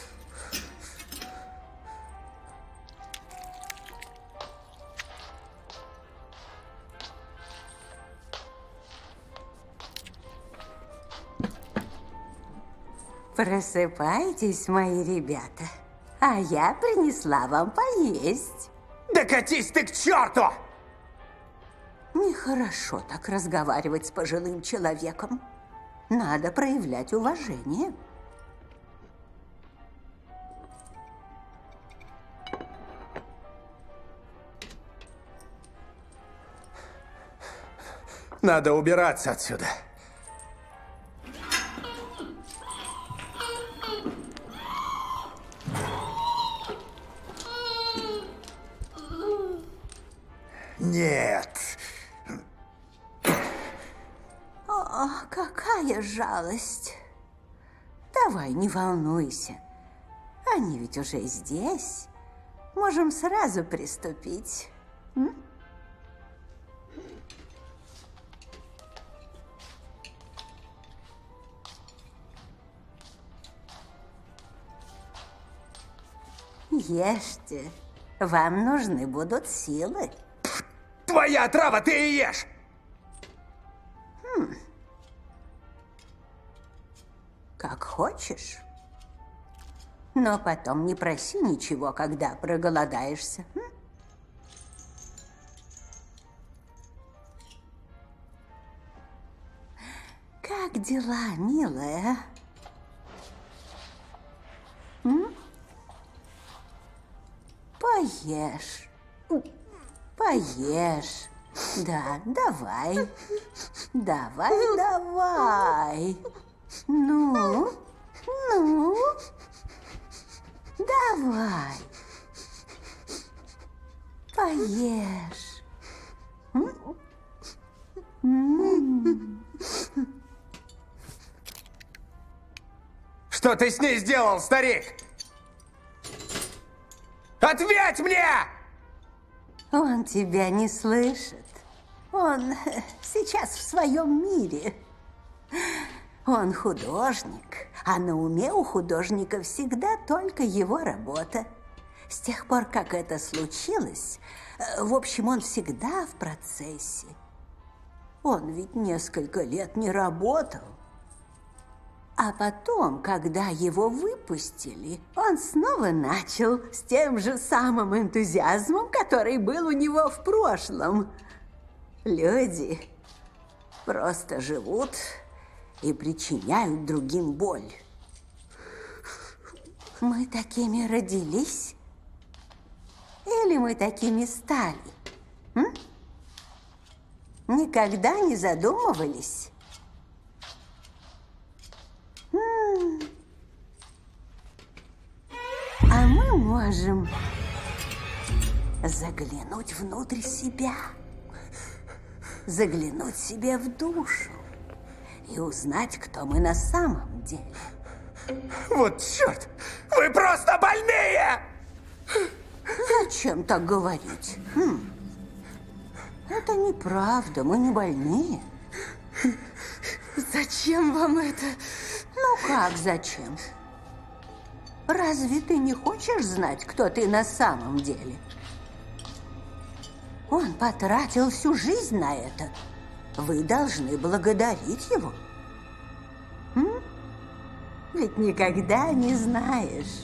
Просыпайтесь, мои ребята. А я принесла вам поесть. Да катись ты к черту! Нехорошо так разговаривать с пожилым человеком. Надо проявлять уважение. Надо убираться отсюда. Нет. О, какая жалость. Давай, не волнуйся. Они ведь уже здесь. Можем сразу приступить. М? Ешьте. Вам нужны будут силы. Твоя трава, ты и ешь! Хм. Как хочешь. Но потом не проси ничего, когда проголодаешься. М? Как дела, милая? М? Поешь. Поешь. Да, давай. Давай, давай. Ну, ну. Давай. Поешь. М? М. Что ты с ней сделал, старик? Ответь мне! Он тебя не слышит. Он сейчас в своем мире. Он художник, а на уме у художника всегда только его работа. С тех пор, как это случилось, в общем, он всегда в процессе. Он ведь несколько лет не работал. А потом, когда его выпустили, он снова начал с тем же самым энтузиазмом, который был у него в прошлом. Люди просто живут и причиняют другим боль. Мы такими родились? Или мы такими стали? М? Никогда не задумывались? М. А мы можем заглянуть внутрь себя, заглянуть себе в душу и узнать, кто мы на самом деле. Вот черт! Вы просто больные! Зачем так говорить? Хм. Это неправда, мы не больные. Зачем вам это? Ну как зачем? Разве ты не хочешь знать, кто ты на самом деле? Он потратил всю жизнь на это. Вы должны благодарить его. М? Ведь никогда не знаешь.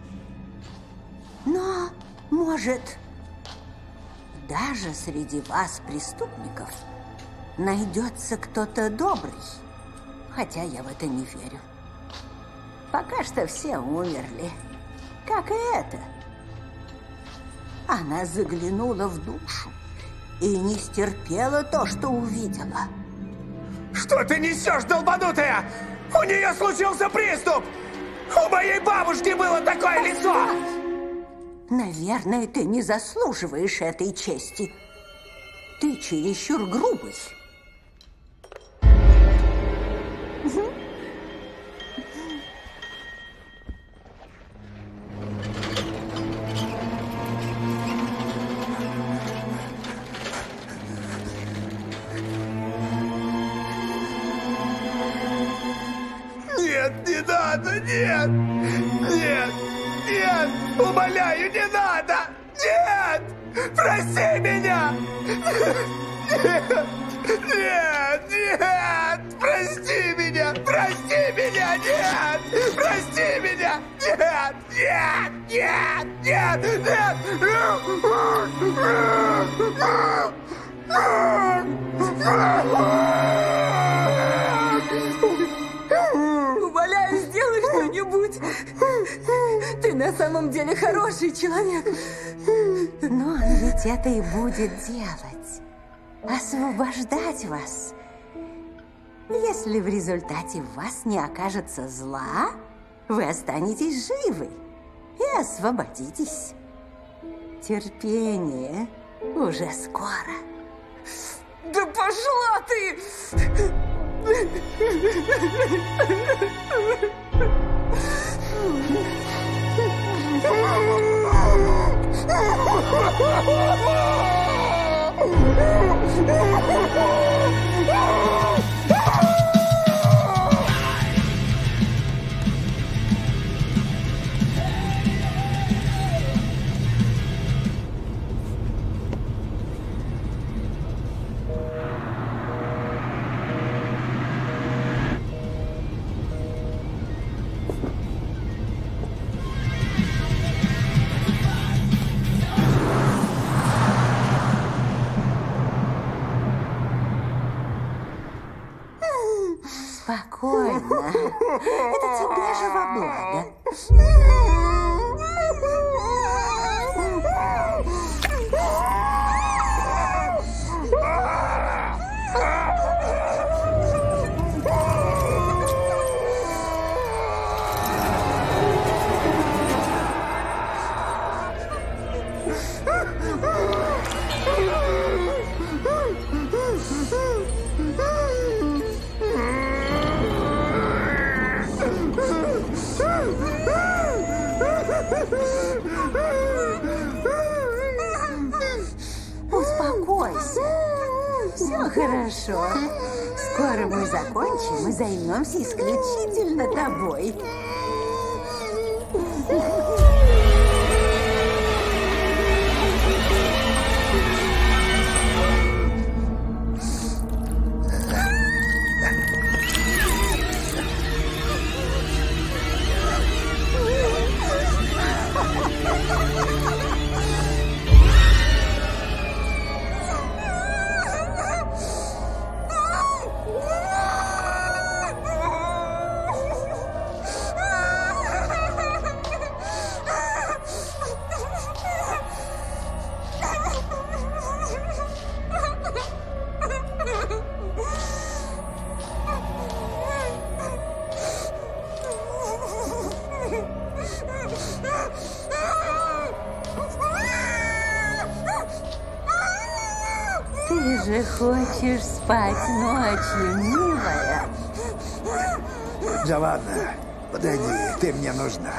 Но, может, даже среди вас, преступников, найдется кто-то добрый. Хотя я в это не верю. Пока что все умерли. Как и это. Она заглянула в душу и не стерпела то, что увидела. Что ты несешь, долбанутая? У нее случился приступ! У моей бабушки было такое лицо! Наверное, ты не заслуживаешь этой чести. Ты чересчур грубый. Нет, не надо, нет! Нет! Нет! Умоляю, не надо! Нет! Прости меня! Нет! Нет! Нет! Прости меня! Прости меня! Нет! Прости меня! Нет! Нет! Нет! Нет! Нет! Умоляю, сделай что-нибудь. Ты на самом деле хороший человек. Но он ведь это и будет делать. Освобождать вас. Если в результате в вас не окажется зла, вы останетесь живы и освободитесь. Терпение уже скоро. Да пошла ты! Спокойно. Это тебе же во благо. Успокойся. Все хорошо. Скоро мы закончим и займемся исключительно тобой. Ты же хочешь спать ночью, милая? Джованна, подойди, ты мне нужна.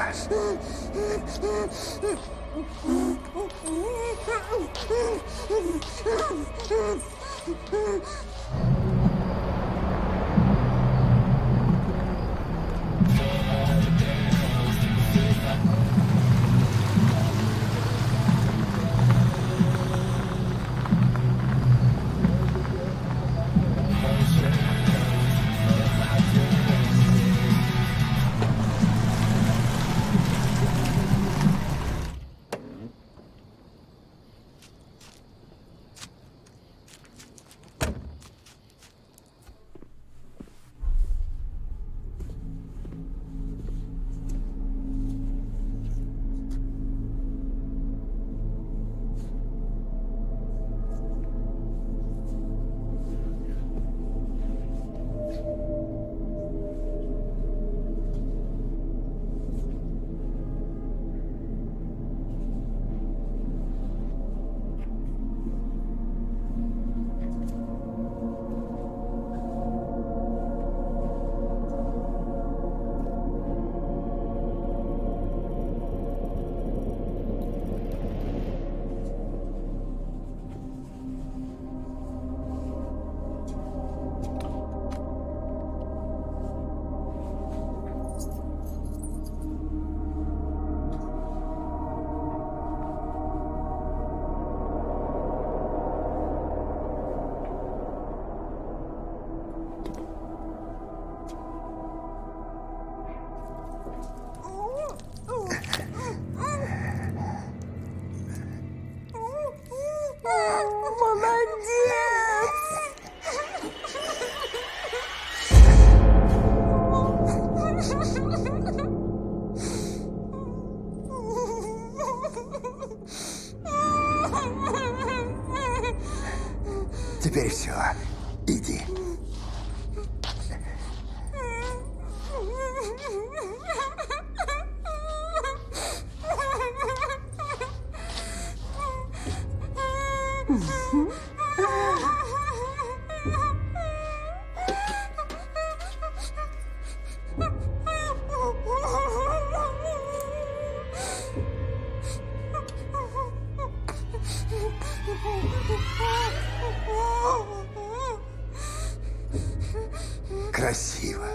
красиво.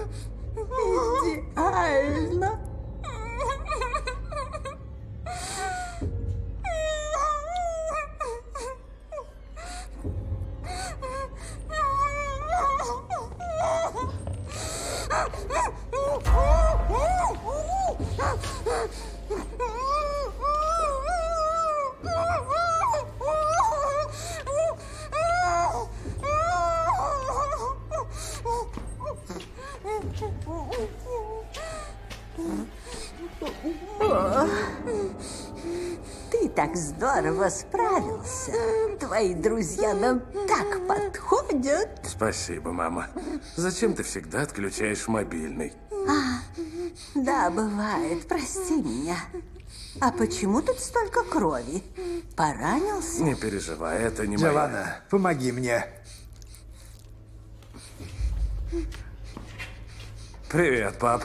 Идеально. Ты так здорово справился. Твои друзья нам так подходят. Спасибо, мама. Зачем ты всегда отключаешь мобильный? А, да, бывает. Прости меня. А почему тут столько крови? Поранился? Не переживай, это не моя. Джованна, помоги мне. Привет, пап.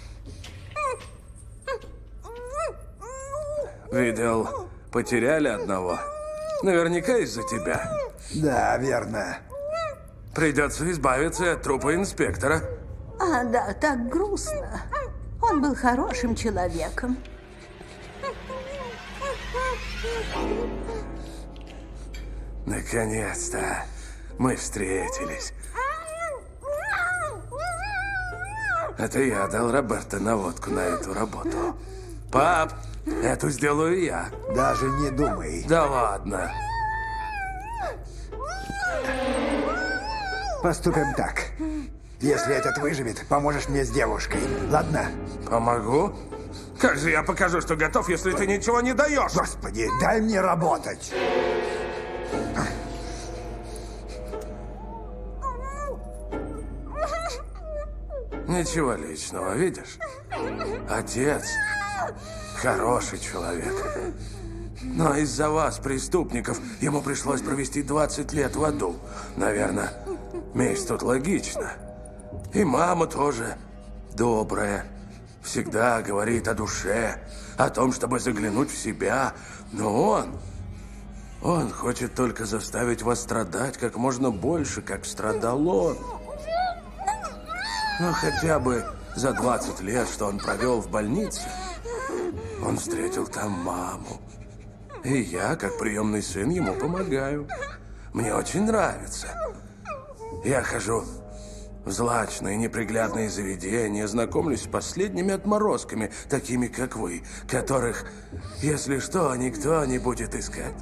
Видел, потеряли одного. Наверняка из-за тебя. Да, верно. Придется избавиться от трупа инспектора. А, да, так грустно. Он был хорошим человеком. Наконец-то мы встретились. Это я дал Роберто наводку на эту работу. Пап, эту сделаю я. Даже не думай. Да ладно. Поступим так. Если этот выживет, поможешь мне с девушкой. Ладно? Помогу? Как же я покажу, что готов, если ты ничего не даешь? Господи, дай мне работать. Ничего личного, видишь? Отец хороший человек. Но из-за вас, преступников, ему пришлось провести двадцать лет в аду. Наверное, месть тут логична. И мама тоже добрая. Всегда говорит о душе, о том, чтобы заглянуть в себя. Но он... Он хочет только заставить вас страдать как можно больше, как страдал он. Но хотя бы за двадцать лет, что он провел в больнице, он встретил там маму. И я, как приемный сын, ему помогаю. Мне очень нравится. Я хожу в злачные, неприглядные заведения, знакомлюсь с последними отморозками, такими, как вы, которых, если что, никто не будет искать.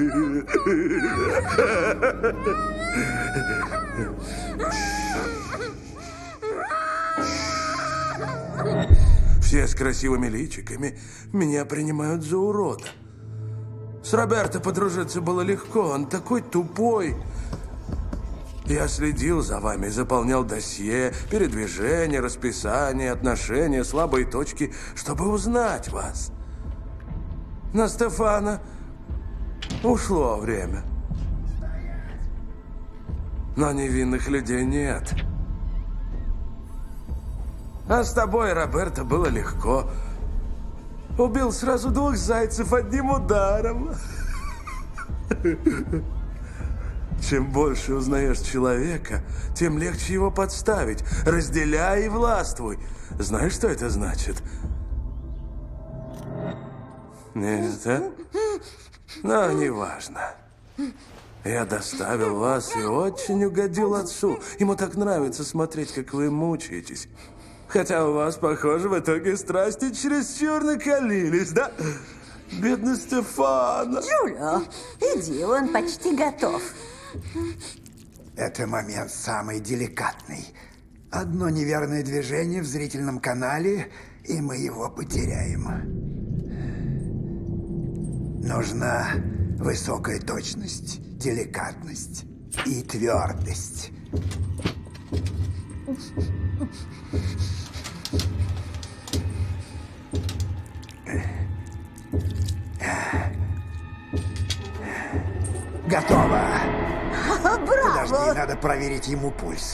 Все с красивыми личиками меня принимают за урода. С Роберто подружиться было легко, он такой тупой. Я следил за вами, заполнял досье, передвижение, расписание, отношения, слабые точки, чтобы узнать вас. На Стефана ушло время. Но невинных людей нет. А с тобой, Роберто, было легко. Убил сразу двух зайцев одним ударом. Чем больше узнаешь человека, тем легче его подставить. Разделяй и властвуй. Знаешь, что это значит? Нет, да? Но неважно. Я доставил вас и очень угодил отцу. Ему так нравится смотреть, как вы мучаетесь. Хотя у вас, похоже, в итоге страсти чересчур накалились, да? Бедный Стефано. Джулио, иди, он почти готов. Это момент самый деликатный. Одно неверное движение в зрительном канале, и мы его потеряем. Нужна высокая точность, деликатность и твердость. Готово. Браво! Подожди, надо проверить ему пульс.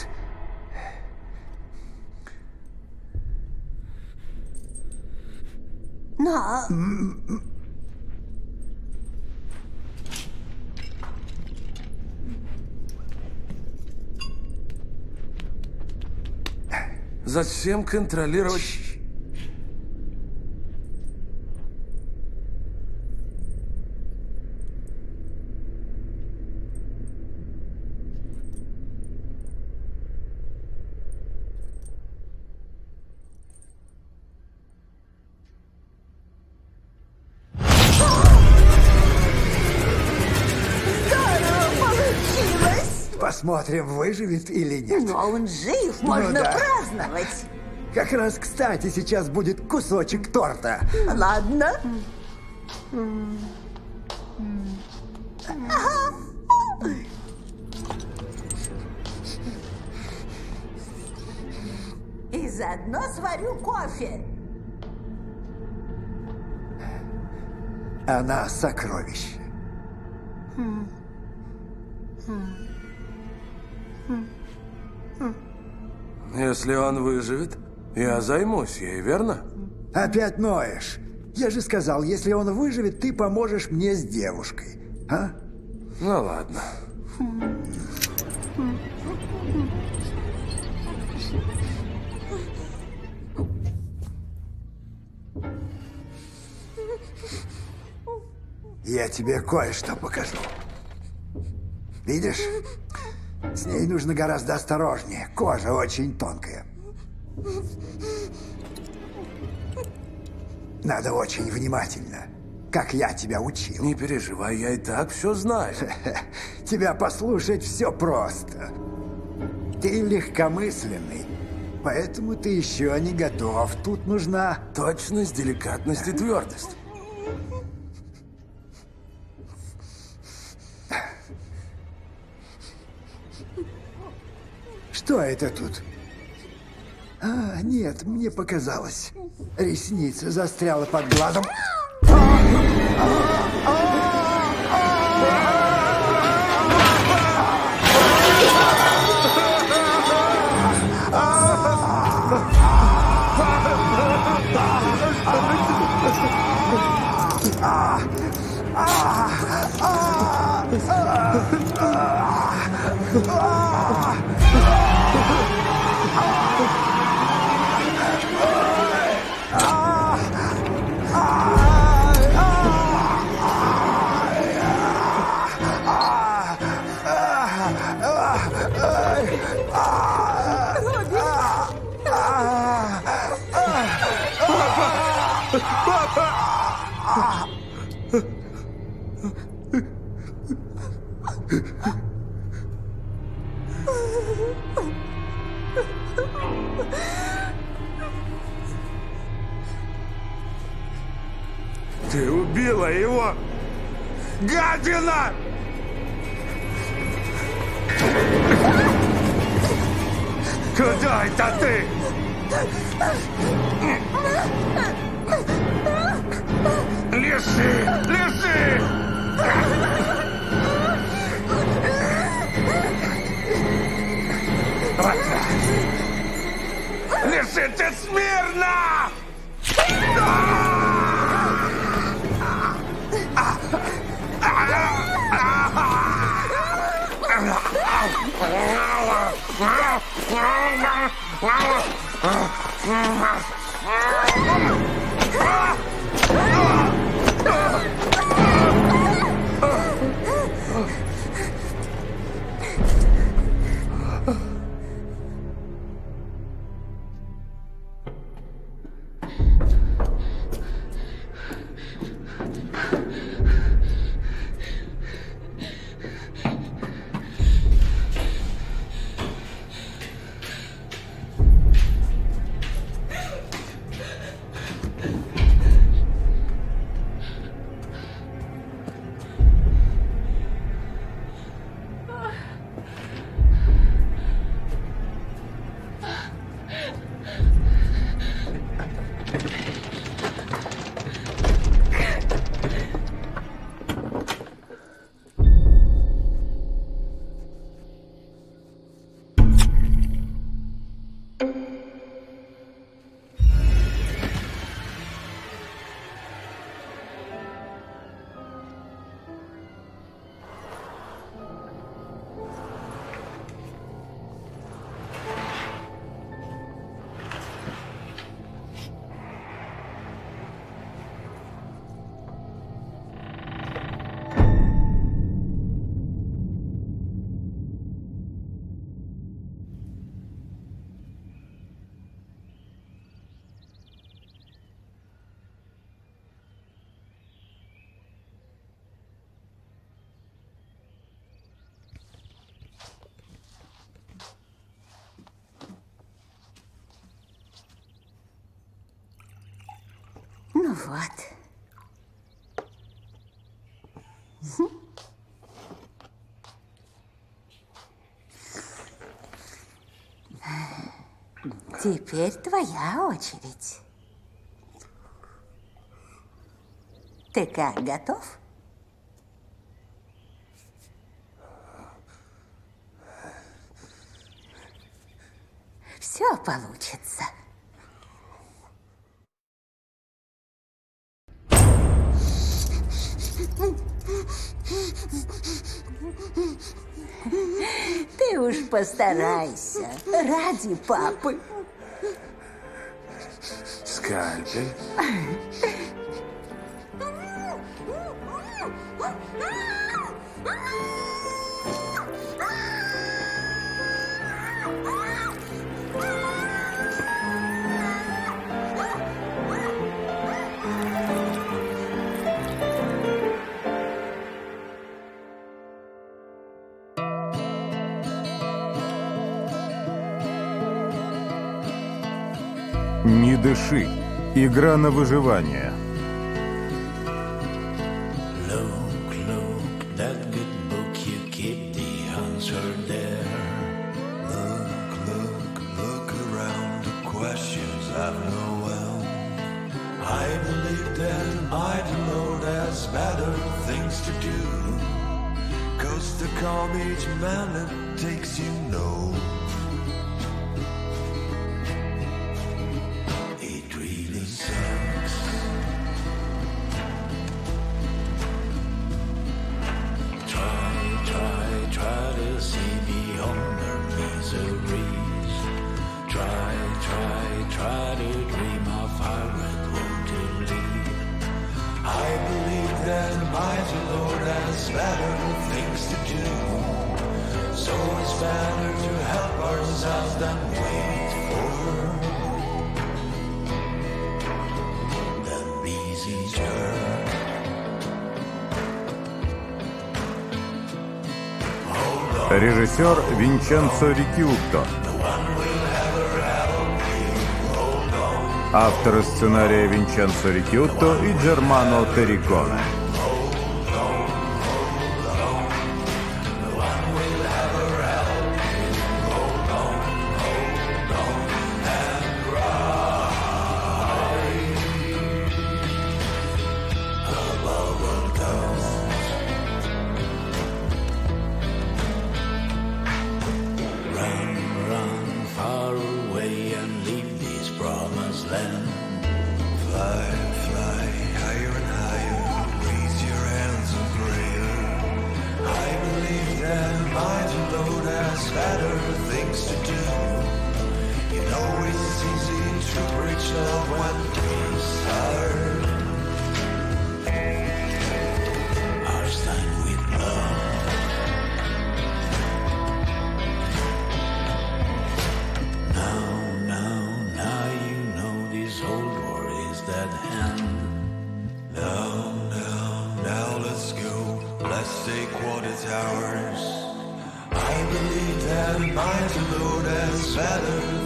Но... Зачем контролировать... Посмотрим, выживет или нет. Но он жив, можно Ну да. праздновать. Как раз кстати сейчас будет кусочек торта. Ладно. И заодно сварю кофе. Она сокровище. Если он выживет, я займусь ей, верно? Опять ноешь. Я же сказал, если он выживет, ты поможешь мне с девушкой. А? Ну ладно. Я тебе кое-что покажу. Видишь? С ней нужно гораздо осторожнее. Кожа очень тонкая. Надо очень внимательно, как я тебя учил. Не переживай, я и так все знаю. Тебя послушать все просто. Ты легкомысленный, поэтому ты еще не готов. Тут нужна точность, деликатность и твердость. Что это тут? А, нет, мне показалось. Ресница застряла под глазом. Ты убила его! Гадина! Куда это ты? Леши! Леши! Леши, ты смирно! Ну вот. Теперь твоя очередь. Ты как, готов? Все получится. Ты уж постарайся, ради папы. Скальпель. Не дыши. Игра на выживание. Look, look, that good book you keep, the answer there. Look, look, look around, the questions I've no well. I believe that my Lord has better things to do. Cause the calm each man that takes you know. Режиссер Винченцо Рикьютто. Авторы сценария Винченцо Рикьютто и Джермано Терриконе.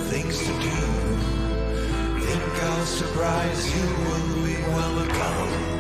Surprise you will be welcome.